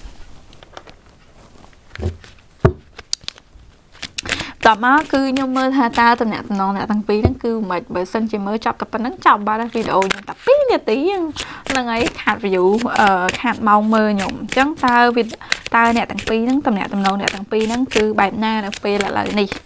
[SPEAKER 1] តបមកគឺខ្ញុំមើលថាតើតំណាក់តំណងអ្នកទាំងពីរហ្នឹងគឺមិនបើសិនជាមើលចប់តែប៉ុណ្្នឹងចប់បាត់ហើយវីដេអូខ្ញុំតែ2នាទីហ្នឹងហើយខាត់ view អឺខាត់ម៉ោងមើលខ្ញុំអញ្ចឹងតើវាតើអ្នកទាំងពីរហ្នឹងតំណាក់តំណងអ្នកទាំងពីរហ្នឹងគឺបែបណានៅពេលឥឡូវនេះ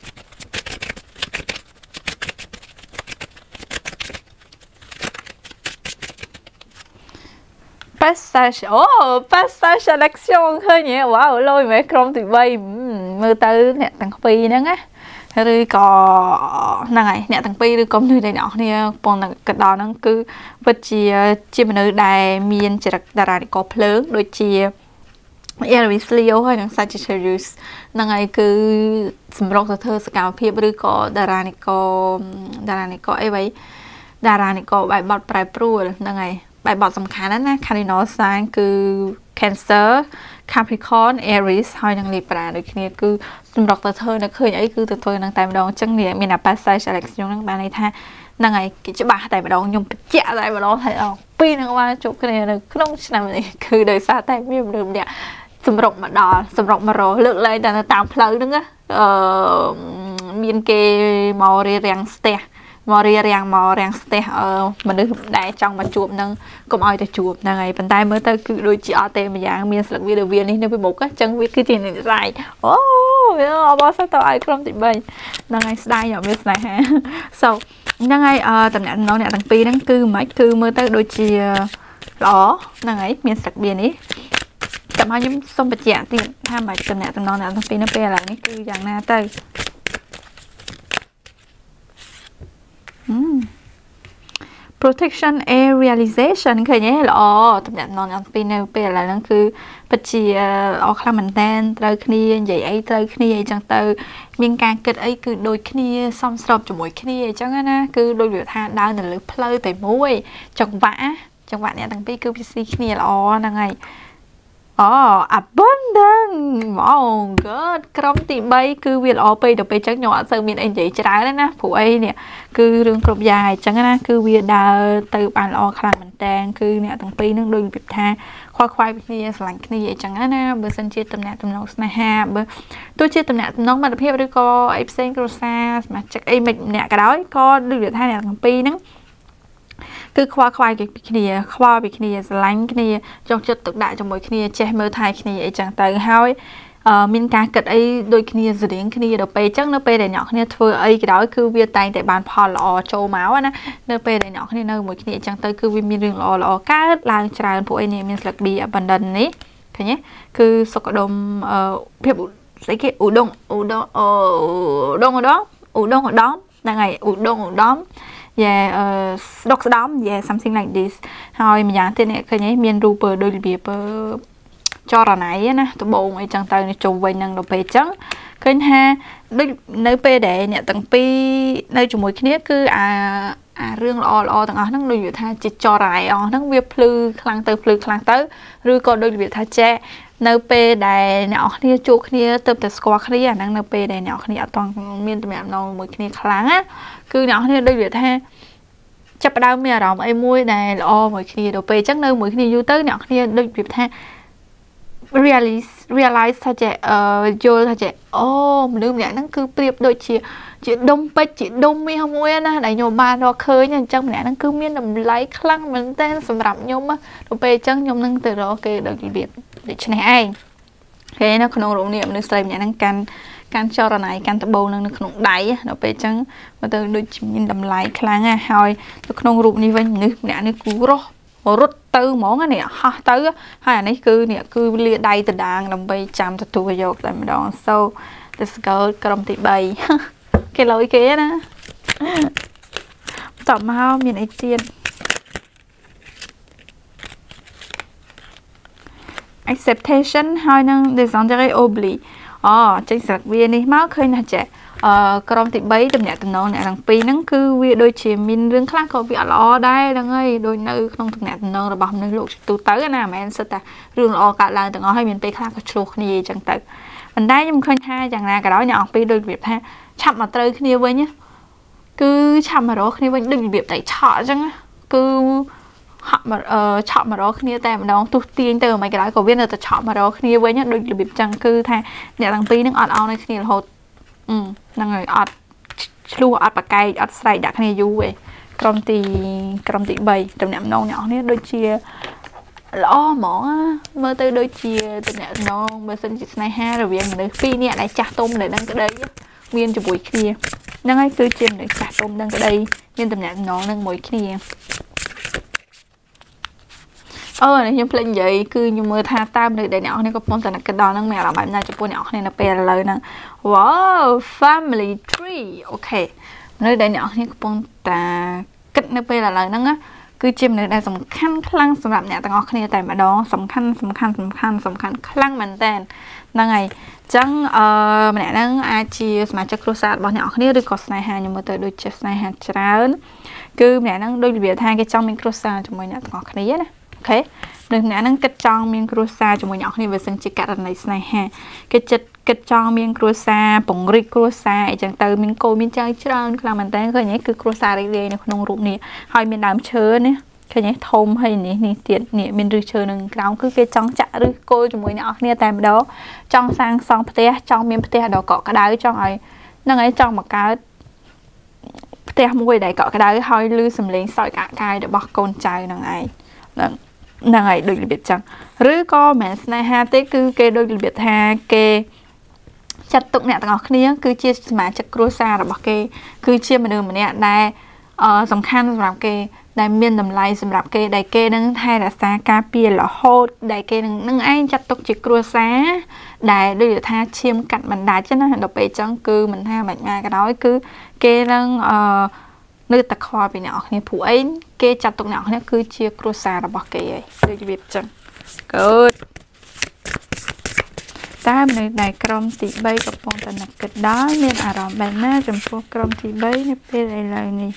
[SPEAKER 1] passage អូ passage selection ឃើញហ៎វ៉ាវលយមែនក្រុមទី3មើលទៅអ្នកទាំងពីរហ្នឹងណាឬក៏ហ្នឹងហើយអ្នកទាំងពីរឬក៏មនុស្សដែលអ្នកគ្នាកំពុងតែកណ្ដោហ្នឹងគឺពិតជាជាមនុស្សដែលមានចរិតតារានិករភ្លើងដូចជា Aries Leo ហើយនិង Sagittarius ហ្នឹងហើយគឺសម្រុកទៅធ្វើសកម្មភាពឬក៏តារានិករតារានិករអីវ៉ៃតារានិករបែបបត់ប្រែប្រួលហ្នឹងហើយបែបបត់សំខាន់ណា Cardinal sign គឺ Cancer Capricorn Aries ហើយនិង Libra ដូចគ្នាគឺសម្រុកទៅធ្វើនៅឃើញអីគឺទៅធ្វើនឹងតែម្ដងអញ្ចឹងមានអា passage selection ហ្នឹងបានន័យថាហ្នឹងហើយគេច្បាស់តែម្ដងខ្ញុំបញ្ជាក់តែម្ដងថាពីរនឹងបានជួបគ្នានៅក្នុងឆ្នាំនេះគឺដោយសារតែមានមនុស្សម្នាក់សម្រុកមកដល់សម្រុកមករលើកលែងតែនៅតាមផ្លូវហ្នឹងអឺមានគេមករៀបរៀងស្ទះមករៀបរៀងមករៀងស្ទះមនុស្សដែលចង់មកជួបនឹងកុំឲ្យទៅជួបហ្នឹងហើយប៉ុន្តែមើលទៅគឺដូចជាអត់ទេម្យ៉ាងមានស្លឹកវាវានេះនៅពីមុខអញ្ចឹងវាគឺជានិស្ស័យអូវាអបអរសាទរឲ្យក្រុមទី3ហ្នឹងហើយស្ដាយអត់មានស្នេហា so ហ្នឹងហើយតំណែងអ្នកទាំងពីរហ្នឹងគឺមិនគឺមើលទៅដូចជាល្អហ្នឹងហើយមានស្លឹកវានេះចាំឲ្យខ្ញុំសូមបញ្ជាក់ទៀតថាមិនតំណែងតំណងអ្នកទាំងពីរនៅពេលឥឡូវនេះគឺយ៉ាងណាទៅprotection and realization ឃើញទេល្អតំណែងអ្នកពីរនៅពេលឥឡូវហ្នឹងគឺពិតជាល្អខ្លាំងមែនតើត្រូវគ្នានិយាយអីត្រូវគ្នាអីចឹងទៅមានការគិតអីគឺដូចគ្នាសមស្របជាមួយគ្នាអញ្ចឹងណាគឺដូចវាថាដើរនៅលើផ្លូវតែមួយចង្វាក់ចង្វាក់អ្នកទាំងពីរគឺវាស៊ីគ្នាល្អហ្នឹងហើយអូ abundant អូ god ក្រុមទី3គឺវាល្អពេកទៅពេលអញ្ចឹងខ្ញុំអត់សូវមានអីនិយាយច្រើនណាព្រោះអីនេះគឺរឿងគ្រប់យ៉ាងអញ្ចឹងណាគឺវាដើរទៅបានល្អខ្លាំងមែនតើគឺអ្នកទាំងពីរនឹងដូចពីថាខ្វល់ខ្វាយពីគ្នាស្រឡាញ់គ្នាអញ្ចឹងណាបើសិនជាតំណាក់តំណងស្នេហាបើទោះជាតំណាក់តំណងមិត្តភាពឬក៏អីផ្សេងគ្រួសារសមាជិកអីមិនម្នាក់ក៏ដោយក៏ដូចវាថាអ្នកទាំងពីរហ្នឹងគឺខ្វល់ខ្វាយពីគ្នាខ្វល់ពីគ្នាស្រឡាញ់គ្នាចង់ចិត្តទុកដាក់ជាមួយគ្នាចេះមើលថែគ្នាអីចឹងទៅហើយមានការគិតអីដូចគ្នាស្រៀងគ្នាដល់ពេលអញ្ចឹងនៅពេលដែលអ្នកគ្នាធ្វើអីក៏ដោយគឺវាតែងតែបានផលល្អចូលមកណានៅពេលដែលអ្នកគ្នានៅមួយគ្នាអញ្ចឹងទៅគឺវាមានរឿងល្អល្អកើតឡើងច្រើនពួកឯនេះមានស្លឹក B abundant នេះឃើញទេគឺសុខដុមភាពស្អីគេឧដុងឧដុងឧដុងឧដុងឧដុងឧដុងហ្នឹងហើយឧដុងឧដុងyeah ស្ដុកស្ដំ yeah something like this ហើយម្យ៉ាងទៀតនេះឃើញទេមានរូបដូចរបៀបចរណៃណាដបងអីចឹងទៅជុំវិញនឹងដល់ពេលអញ្ចឹងឃើញថាដូចនៅពេលដែលអ្នកទាំងពីរនៅជាមួយគ្នាគឺអាអារឿងល្អល្អទាំងអស់ហ្នឹងដូចវាថាជាចរណៃអស់ហ្នឹងវាភ្លឺខ្លាំងទៅភ្លឺខ្លាំងទៅឬក៏ដូចវាថាចែនៅពេលដែលអ្នកនរគ្នាជួបគ្នាទៅតែស្គាល់គ្នាអាហ្នឹងនៅពេលដែលអ្នកនរគ្នាអត់តមានទំនាក់ទំនងមួយគ្នាខ្លាំងណាគឺអ្នកនរគ្នាដូចវាថាចាប់ផ្ដើមមានអារម្មណ៍អីមួយដែលល្អមួយគ្នាដល់ពេលអញ្ចឹងនៅមួយគ្នាយូរទៅអ្នកនរគ្នាដូចវាថា realize realize ថាចេះអឺយល់ថាចេះអូមនុស្សម្នាក់ហ្នឹងគឺប្រៀបដូចជាជាដុំពេជ្រជាដុំមាសមួយណាដែលខ្ញុំបានរកឃើញអញ្ចឹងម្នាក់ហ្នឹងគឺមានតម្លៃខ្លាំងមែនទែនសម្រាប់ខ្ញុំទៅពេលអញ្ចឹងខ្ញុំនឹងទៅរកគេដូចរបៀបដូច្នេះឯងគេនៅក្នុងរូបនេះមនុស្សស្រីម្នាក់ហ្នឹងកាន់កាន់ចរណៃកាន់ដបូងនៅក្នុងដៃដល់ពេលអញ្ចឹងមកទៅដូចមានតម្លៃខ្លាំងណាស់ហើយនៅក្នុងរូបនេះវិញមនុស្សម្នាក់នេះគឺរស់រត់ទៅហ្មងនេះហោះទៅហើយអានេះគឺនេះគឺលាដៃតដាងដើម្បីចាំទទួលយកតែម្ដង so let's go ក្រុមទី3គេលុយគេណាតបមកមានអីទៀត acceptation ហើយនឹង descendre oubli អូចេញស្រាក់វានេះមកឃើញថាចេះអឺក្រុមទី3តំណាក់តំណងអ្នកទាំងពីរហ្នឹងគឺវាដូចជាមានរឿងខ្លះក៏វាអត់ល្អដែរហ្នឹងហើយដូចនៅក្នុងតំណាក់តំណងរបស់មនុស្សលោកទូទៅណាមិនមែនសិតតែរឿងល្អកើតឡើងទាំងអស់ហើយមានពេលខ្លះក៏ឆ្លោះគ្នាអញ្ចឹងទៅប៉ុន្តែខ្ញុំឃើញថាយ៉ាងណាក៏ដោយអ្នកទាំងពីរដូចរបៀបថាឆាប់មកត្រូវគ្នាវិញគឺឆាប់មករកគ្នាវិញដូចរបៀបតែឆក់អញ្ចឹងគឺហាក់អឺឆក់មករកគ្នាតែម្ដងទុះទាញទៅមិនក៏ដោយក៏វានៅតែឆក់មករកគ្នាវិញដូចរបៀបអញ្ចឹងគឺថាអ្នកទាំងពីរហ្នឹងអត់អោនឲ្យគ្នារហូតហ្នឹងហើយអត់ឆ្លោះអត់ប្រកែកអត់ស្រែកដាក់គ្នាយូរទេក្រុមទីក្រុមទី3តំណាក់ម្ដងអ្នកនរដូចជាល្អហ្មងមើលទៅដូចជាតំណាក់ម្ដងបើសិនជាស្នេហារវាងមនុស្សពីរនាក់ដែលចាស់ទុំដែលនឹងក្តីមានជាមួយគ្នាហ្នឹងហើយគឺជាមនុស្សចាស់ទុំនឹងក្តីមានតំណាក់ម្ដងនឹងមួយគ្នាអូនេះខ្ញុំភ្លេចនិយាយគឺខ្ញុំមើលថាតាមនៅដែលអ្នកនរកំពុងតែនឹកដល់ហ្នឹងមានអារម្មណ៍បែបណាចំពោះអ្នកនរនៅពេលឥឡូវហ្នឹង wow family tree អូខេនៅដែលអ្នកនរកំពុងតែគិតនៅពេលឥឡូវហ្នឹងគឺជាមនុស្សដែលសំខាន់ខ្លាំងសម្រាប់អ្នកទាំងអស់គ្នាតែម្ដងសំខាន់សំខាន់សំខាន់សំខាន់ខ្លាំងមែនតើហ្នឹងហើយអញ្ចឹងអឺម្នាក់ហ្នឹងអាចជាសមាជិកគ្រួសាររបស់អ្នកនរគ្នាឬក៏ស្នេហាខ្ញុំមើលទៅដូចជាស្នេហាច្រើនគឺម្នាក់ហ្នឹងដូចរបៀបថាគេចង់មានគ្រួសារជាមួយអ្នកទាំងអស់គ្នាណាអូខេនៅអ្នកហ្នឹងគិតចង់មានគ្រួសារជាមួយអ្នកគ្នាវាសិនជាករណីស្នេហាគេចិត្តគិតចង់មានគ្រួសារពង្រីកគ្រួសារអីចឹងទៅមានកូនមានចៅច្រើនខ្លាំងមែនតើឃើញទេគឺគ្រួសាររីករាយនៅក្នុងរូបនេះហើយមានដើមឈើនេះឃើញទេធំហើយនេះនេះទៀតនេះមានឫសឈើនឹងក្រោមគឺគេចង់ចាក់ឫសគល់ជាមួយអ្នកគ្នាតែម្ដងចង់សាងសង់ផ្ទះចង់មានផ្ទះដ៏កក់ក្ដៅចង់ឲ្យហ្នឹងហើយចង់បង្កើតផ្ទះមួយដែលកក់ក្ដៅហើយឮសំឡេងសើចអាក់កាយរបស់កូនចៅហ្នឹងឯងហ្នឹងហ្នឹងហើយដូចរបៀបចឹងឬក៏មិនមែនស្នេហាទេគឺគេដូចរបៀបថាគេចាត់ទុកអ្នកទាំងអស់គ្នាគឺជាសមាជិកគ្រួសាររបស់គេគឺជាមនុស្សម្នាក់ដែលអឺសំខាន់សម្រាប់គេដែលមានតម្លៃសម្រាប់គេដែលគេនឹងថែរក្សាការពាររហូតដែលគេនឹងនឹងឯងចាត់ទុកជាគ្រួសារដែលដូចថាឈាមកាត់បណ្ដាច់ណាដល់ពេលចឹងគឺមិនថាមិនណាក៏ដោយគឺគេនឹងអឺនៅតែខ្វល់ពីអ្នកនរគ្នាព្រោះអីគេចាត់ទុកអ្នកនរគ្នាគឺជាគ្រួសាររបស់គេហើយដូចរបៀបចឹង good តែមនុស្សដែលក្រុមទី3កំពុងតែនឹកគិតដល់មានអារម្មណ៍បែបណាចំពោះក្រុមទី3នៅពេលឥឡូវនេះ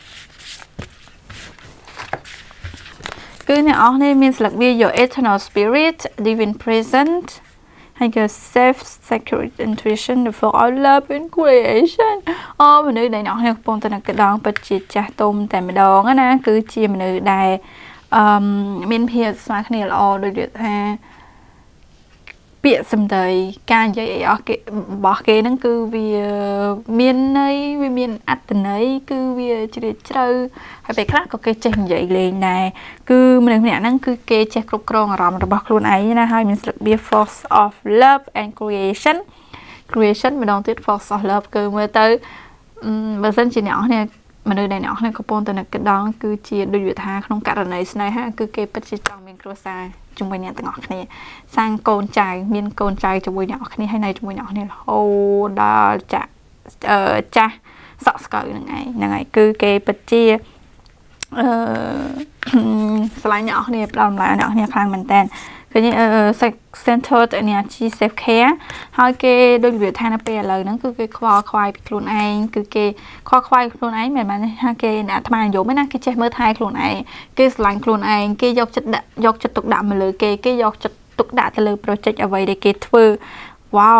[SPEAKER 1] គឺអ្នកនរគ្នាមានស្លឹកវា your eternal spirit divine present ហើយក៏ safe security intuition for all love and creation អូមនុស្សដែលអ្នកនរកំពុងតែនឹកគិតដល់ពិតជាចាស់ទុំតែម្ដងណាគឺជាមនុស្សដែលអឺមានភាពស្មើគ្នាល្អដូចថាពាក្យសម្ដីការនិយាយអីអស់គេរបស់គេហ្នឹងគឺវាមានន័យវាមានអត្ថន័យគឺវាជ្រាលជ្រៅហើយពេលខ្លះក៏គេចេះនិយាយលេងដែរគឺមនុស្សម្នាក់ហ្នឹងគឺគេចេះគ្រប់គ្រងអារម្មណ៍របស់ខ្លួនឯងណាហើយមានស្លឹកវា force of love and creation creation ម្ដងទៀត force of love គឺមើលទៅបើសិនជាអ្នកនរគ្នាមនុស្សដែលអ្នកនរកំពុងតែនឹកគិតដល់គឺជាដូចវាថាក្នុងករណីស្នេហាគឺគេពិតជាចង់មានគ្រួសារជាមួយអ្នកទាំងអស់គ្នាសាងកូនចៅមានកូនចៅជាមួយអ្នកនរគ្នាហើយនៅជាមួយអ្នកនរគ្នារហូតដល់ចាស់អឺចាស់សក់ស្កៅហ្នឹងឯងហ្នឹងហើយគឺគេពិតជាអឺឆ្លាញ់អ្នកនរគ្នាផ្ដល់តម្លៃអ្នកនរគ្នាខ្លាំងមែនតើឃើញអឺ centered energy self care ហើយគេដូចវាថានៅពេលឥឡូវហ្នឹងគឺគេខ្វល់ខ្វាយពីខ្លួនឯងគឺគេខ្វល់ខ្វាយខ្លួនឯងមិនមែនថាគេអាត្មានិយមទេណាគេចេះមើលថែខ្លួនឯងគេស្រឡាញ់ខ្លួនឯងគេយកចិត្តដាក់យកចិត្តទុកដាក់មកលើគេគេយកចិត្តទុកដាក់ទៅលើ project អ្វីដែលគេធ្វើ wow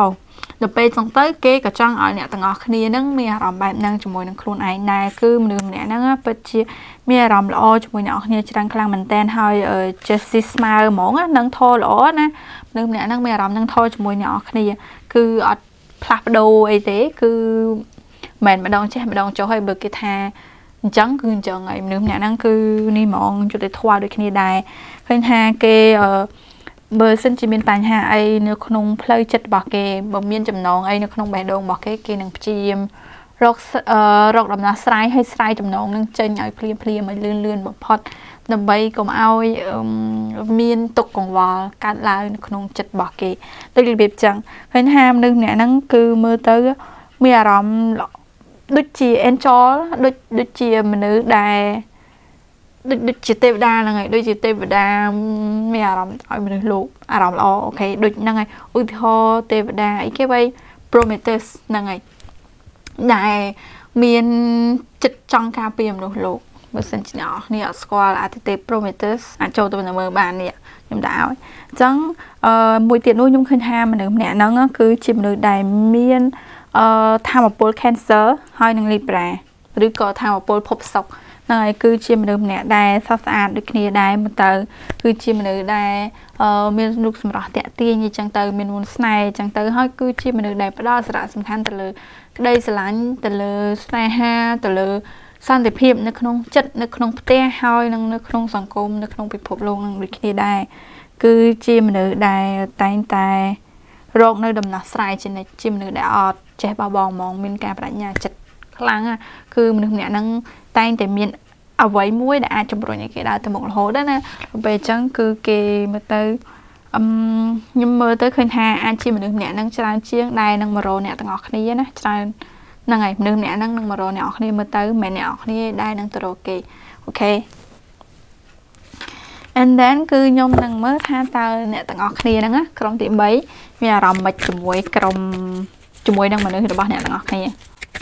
[SPEAKER 1] ដល់ពេលចឹងទៅគេក៏ចង់ឲ្យអ្នកទាំងអស់គ្នាហ្នឹងមានអារម្មណ៍បែបហ្នឹងជាមួយនឹងខ្លួនឯងដែរគឺមនុស្សម្នាក់ហ្នឹងពិតជាមានអារម្មណ៍ល្អជាមួយអ្នកនរគ្នាច្រើនខ្លាំងមែនតើហើយ Jessie ស្មើហ្មងនឹងធរល្អណាមនុស្សម្នាក់ហ្នឹងមានអារម្មណ៍នឹងធរជាមួយអ្នកនរគ្នាគឺអត់ផ្លាស់ប្ដូរអីទេគឺមិនម្ដងចេះម្ដងចុះហើយបើគេថាអញ្ចឹងគឺអញ្ចឹងហើយមនុស្សម្នាក់ហ្នឹងគឺនេះហ្មងយុត្តិធម៌ដូចគ្នាដែរឃើញថាគេបើសិនជាមានបញ្ហាអីនៅក្នុងផ្លូវចិត្តរបស់គេបើមានចំណងអីនៅក្នុងបេះដូងរបស់គេគេនឹងព្យាយាមរករកដំណោះស្រាយឲ្យស្រាយចំណងនឹងចេញឲ្យភ្លាមភ្លាមឲ្យលឿនលឿនបំផុតដើម្បីកុំឲ្យមានទុកកង្វល់កើតឡើងនៅក្នុងចិត្តរបស់គេដូចរបៀបចឹងឃើញថាមនុស្សម្នាក់ហ្នឹងគឺមើលទៅមានអារម្មណ៍ដូចជា angel ដូចដូចជាមនុស្សដែលដូចដូចជាទេវតាហ្នឹងហើយដូចជាទេវតាមានអារម្មណ៍ឲ្យមនុស្សលោកអារម្មណ៍ល្អអូខេដូចហ្នឹងហើយឧទាហរណ៍ទេវតាអីគេបី Prometheus ហ្នឹងហើយដែលមានចិត្តចង់ការពារមនុស្សលោកបើសិនជាអ្នកនេះអត់ស្គាល់អាទិទេព Prometheus អាចចូលទៅមើលបាននេះខ្ញុំដាក់ឲ្យអញ្ចឹងអឺមួយទៀតនោះខ្ញុំឃើញថាមនុស្សម្នាក់ហ្នឹងគឺជាមនុស្សដែលមានអឺធម៌ពល Cancer ហើយនឹង Libra ឬក៏ធម៌ពលភពសុក្រហ្នឹងហើយគឺជាមនុស្សម្នាក់ដែលស្អាតស្អាតដូចគ្នាដែរមើលទៅគឺជាមនុស្សដែលអឺមានរូបសម្រស់តាក់ទាញអញ្ចឹងទៅមានមុនស្នេហ៍អញ្ចឹងទៅហើយគឺជាមនុស្សដែលផ្ដល់សារៈសំខាន់ទៅលើក្តីស្រឡាញ់ទៅលើស្នេហាទៅលើសន្តិភាពនៅក្នុងចិត្តនៅក្នុងផ្ទះហើយនឹងនៅក្នុងសង្គមនៅក្នុងពិភពលោកនឹងដូចគ្នាដែរគឺជាមនុស្សដែលតែងតែរកនៅដំណោះស្រាយជានិច្ចជាមនុស្សដែលអត់ចេះបោះបង់ហ្មងមានការបដិញ្ញាចិត្តខ្លាំងគឺមនុស្សម្នាក់ហ្នឹងតែងតែមានអ្វីមួយដែលអាចជំរុញឲ្យគេដើរទៅមុខរហូតដែរណាពេលអញ្ចឹងគឺគេមើលទៅអឹមខ្ញុំមើលទៅឃើញថាអាចជាមនុស្សម្នាក់ហ្នឹងច្រើនជាងដែលនឹងមករកអ្នកទាំងអស់គ្នាណាច្រើនហ្នឹងហើយមនុស្សម្នាក់ហ្នឹងនឹងមករកអ្នកនរគ្នាមើលទៅមិនមែនអ្នកនរគ្នាដែលនឹងទៅរកគេអូខេ and then គឺខ្ញុំនឹងមើលថាតើអ្នកទាំងអស់គ្នាហ្នឹងក្រុមទី3មានអារម្មណ៍មិនជាមួយក្រុមជាមួយនឹងមនុស្សរបស់អ្នកទាំងអស់គ្នា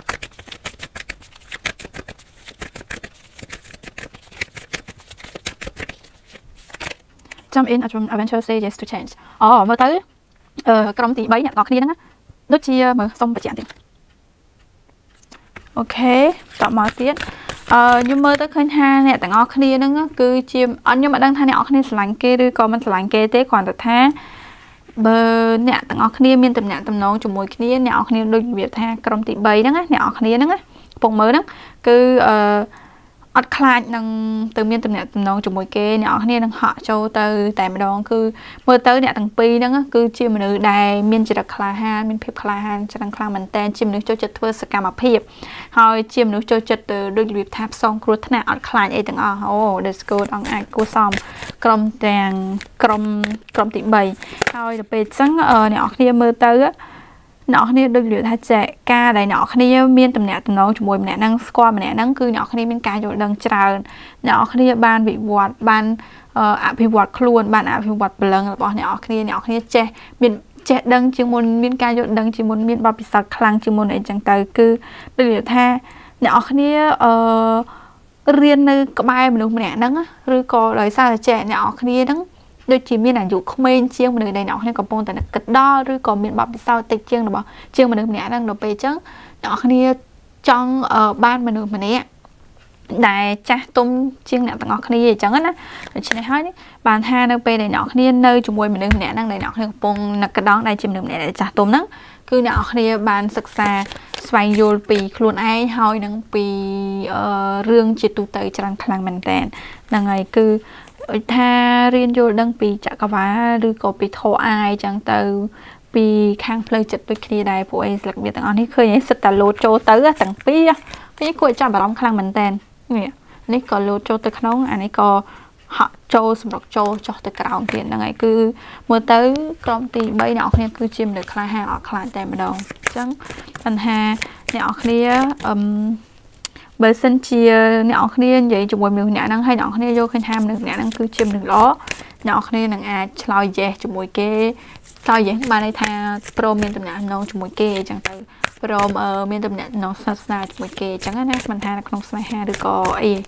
[SPEAKER 1] Jump in adventure say yes to change អូមើលទៅអឺក្រុមទី3អ្នកទាំងអស់គ្នាហ្នឹងដូចជាមើលសុំបញ្ជាក់ទៀតអូខេតបមកទៀតអឺខ្ញុំមើលទៅឃើញថាអ្នកទាំងអស់គ្នាហ្នឹងគឺជាអត់ខ្ញុំមិនដឹងថាអ្នកទាំងអស់គ្នាស្រឡាញ់គេឬក៏មិនស្រឡាញ់គេទេគ្រាន់តែថាបើអ្នកទាំងអស់គ្នាមានតំណែងតំណងជាមួយគ្នាអ្នកទាំងអស់គ្នាដូចរបៀបថាក្រុមទី3ហ្នឹងអ្នកទាំងអស់គ្នាហ្នឹងកំពុងមើលហ្នឹងគឺអឺអត់ខ្លាចនឹងទៅមានតំណែងតំណងជាមួយគេអ្នកនរគ្នានឹងហក់ចូលទៅតែម្ដងគឺមើលទៅអ្នកទាំងពីរហ្នឹងគឺជាមនុស្សដែលមានចរិតក្លាហានមានភាពក្លាហានច្រើនខ្លាំងមែនតើជាមនុស្សចូលចិត្តធ្វើសកម្មភាពហើយជាមនុស្សចូលចិត្តទៅដូចរបៀបថាផ្សងគ្រោះថ្នាក់អត់ខ្លាចអីទាំងអស់អូ Let's go អង្អាចគួសមក្រុមទាំងក្រុមក្រុមទី3ហើយទៅពេលអញ្ចឹងអ្នកនរគ្នាមើលទៅអ្នកគ្នាដូចនិយាយថាចែកការដែលអ្នកគ្នាមានតំណែងតំណងជាមួយម្នាក់ហ្នឹងស្គាល់ម្នាក់ហ្នឹងគឺអ្នកគ្នាមានការយល់ដឹងច្រើនអ្នកគ្នាបានវិវត្តបានអភិវឌ្ឍខ្លួនបានអភិវឌ្ឍព្រលឹងរបស់អ្នកគ្នាអ្នកគ្នាចេះមានចេះដឹងជាងមុនមានការយល់ដឹងជាងមុនមានបទពិសោធន៍ខ្លាំងជាងមុនអីចឹងទៅគឺដូចនិយាយថាអ្នកគ្នាអឺរៀននៅក្បែរមនុស្សម្នាក់ហ្នឹងឬក៏ដោយសារតែចែកអ្នកគ្នាហ្នឹងដូចជាមានអាយុក្មេងជាងមនុស្សដែលអ្នកគ្នាកំពុងតែគិតដល់ឬក៏មានបទពិសោធន៍តិចជាងរបស់ជាងមនុស្សម្នាក់ហ្នឹងដល់ពេលអញ្ចឹងអ្នកគ្នាចង់បានមនុស្សម្នាក់ដែលចាស់ទុំជាងអ្នកទាំងអស់គ្នាអញ្ចឹងណាដូច្នេះហើយបានថានៅពេលដែលអ្នកគ្នានៅជាមួយមនុស្សម្នាក់ហ្នឹងដែលអ្នកគ្នាកំពុងនឹកកណ្ដងដែលជាមនុស្សម្នាក់ដែលចាស់ទុំហ្នឹងគឺអ្នកគ្នាបានសិក្សាស្វែងយល់ពីខ្លួនឯងហើយនឹងពីរឿងជាទូទៅច្រើនខ្លាំងមែនតើហ្នឹងហើយគឺថារៀនយល់ដឹងពីចក្រវាលឬក៏ពីធម៌អាយចឹងទៅពីខាងផ្លូវចិត្តដូចគ្នាដែរពួកអីស្លឹកវាទាំងអស់នេះឃើញឯងសិតតែលោតចូលទៅទាំងពីរពេលគួរចាប់អារម្មណ៍ខ្លាំងមែនតើនេះនេះក៏លោតចូលទៅក្នុងអានេះក៏ហក់ចូលសម្រុកចូលចុះទៅក្រោមទៀតហ្នឹងហើយគឺមើលទៅក្រុមទី3អ្នកនរគ្នាគឺជាមនុស្សខ្លាហានអត់ខ្លាចតែម្ដងអញ្ចឹងបញ្ហាអ្នកនរគ្នាអឺបើសិនជាអ្នកនរគ្នានិយាយជាមួយមនុស្សម្នាក់ហ្នឹងហើយអ្នកនរគ្នាយកឃើញថាមនុស្សម្នាក់ហ្នឹងគឺជាមនុស្សល្អអ្នកនរគ្នានឹងអាចឆ្លើយ yes ជាមួយគេឆ្លើយ yes បានន័យថាព្រមមានតំណែងតំណងជាមួយគេអញ្ចឹងទៅព្រមមានតំណែងតំណងសាសនាជាមួយគេអញ្ចឹងណាមិនថានៅក្នុងស្នេហាឬក៏អី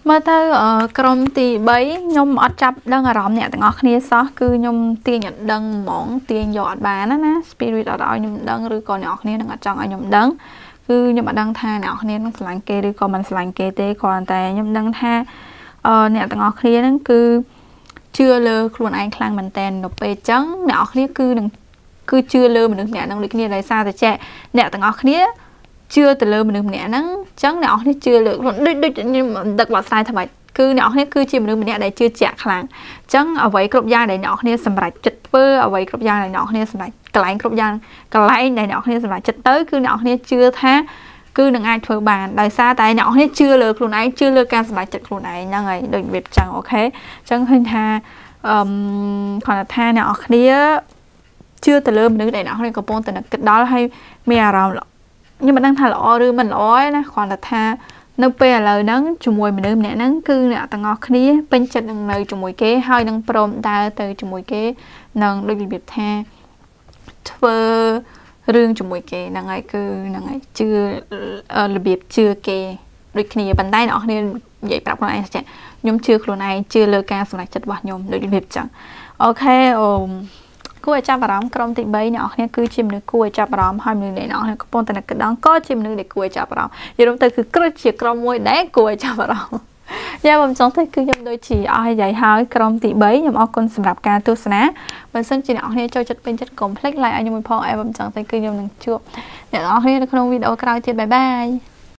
[SPEAKER 1] mà tới ở trong thì bấy nhom ở chập đang ở rộng nhẹ từng ngọc kia sao cứ nhom tiền nhận đăng món tiền giọt bán á ná spirit ở đó nhom đăng rồi còn ngọc kia đang ở trong ở nhom đăng cứ nhom ở đăng tha ngọc kia nó sành kê rồi còn mình sành kê tê còn tại nhom đăng tha ờ nhẹ từng ngọc kia nó cứ chưa lơ luôn anh khang mình tên nộp bê trắng ngọc kia cứ đừng cứ chưa lơ mình được nhẹ năng lực kia lại sao thì trẻ nhẹ từng ngọc kia chưa từ lơ mình được nhẹ nắng trắng nọ thì chưa được đứt đứt nhưng mà đặc biệt sai thay cứ nọ thì cứ chỉ mình được nhẹ để chưa chẹt khang trắng ở vậy cột da để nọ thì sầm rải chật vơ ở vậy cột da để nọ thì sầm rải cái lạnh cột da cái lạnh để nọ thì sầm rải chật tới cứ nọ thì chưa tha cứ đừng ai thưa bàn đời xa tại nọ thì chưa lơ luôn ấy chưa lơ can sầm rải chật luôn ấy năng ấy đừng việc chẳng ok trắng hình tha còn là tha nọ thì chưa từ lơ mình được để nọ thì có bốn từ cái đó hay mè rau nhưng mà đang thà lọ đưa mình lọ na còn là tha nấu pe lời nắng chùm mùi mình đơm nè nắng cư nè tầng ngọt kia bên trên đằng nơi chùm mùi kế hơi đang prom ta từ chùm mùi kế nâng đôi biệt tha thơ rương chùm mùi kế nâng ấy cư nâng ấy chưa là biệt chưa kê đôi khi bàn tay nọ nên vậy bạc này sẽ nhôm chưa luôn này chưa lơ ca xong lại chật bọt nhôm đôi biệt chẳng ok ôm cua chắp vào rắm trong thì bấy nhỏ này cứ chìm nước cua chắp vào rắm hai mươi để nó này có bốn tên là cái đó có chìm nước để cua chắp vào rắm giờ chúng ta cứ cứ chỉ trong môi đá cua chắp vào rắm giờ mình sống thấy cứ nhom đôi chỉ ai dạy hai trong thì bấy nhom ở con sầm rạp ca tu sná mình xin chỉ nhỏ này cho chất bên chất complex lại anh nhom mình phong em mình sống thấy cứ nhom đừng chưa để nó này trong video cao thì bye bye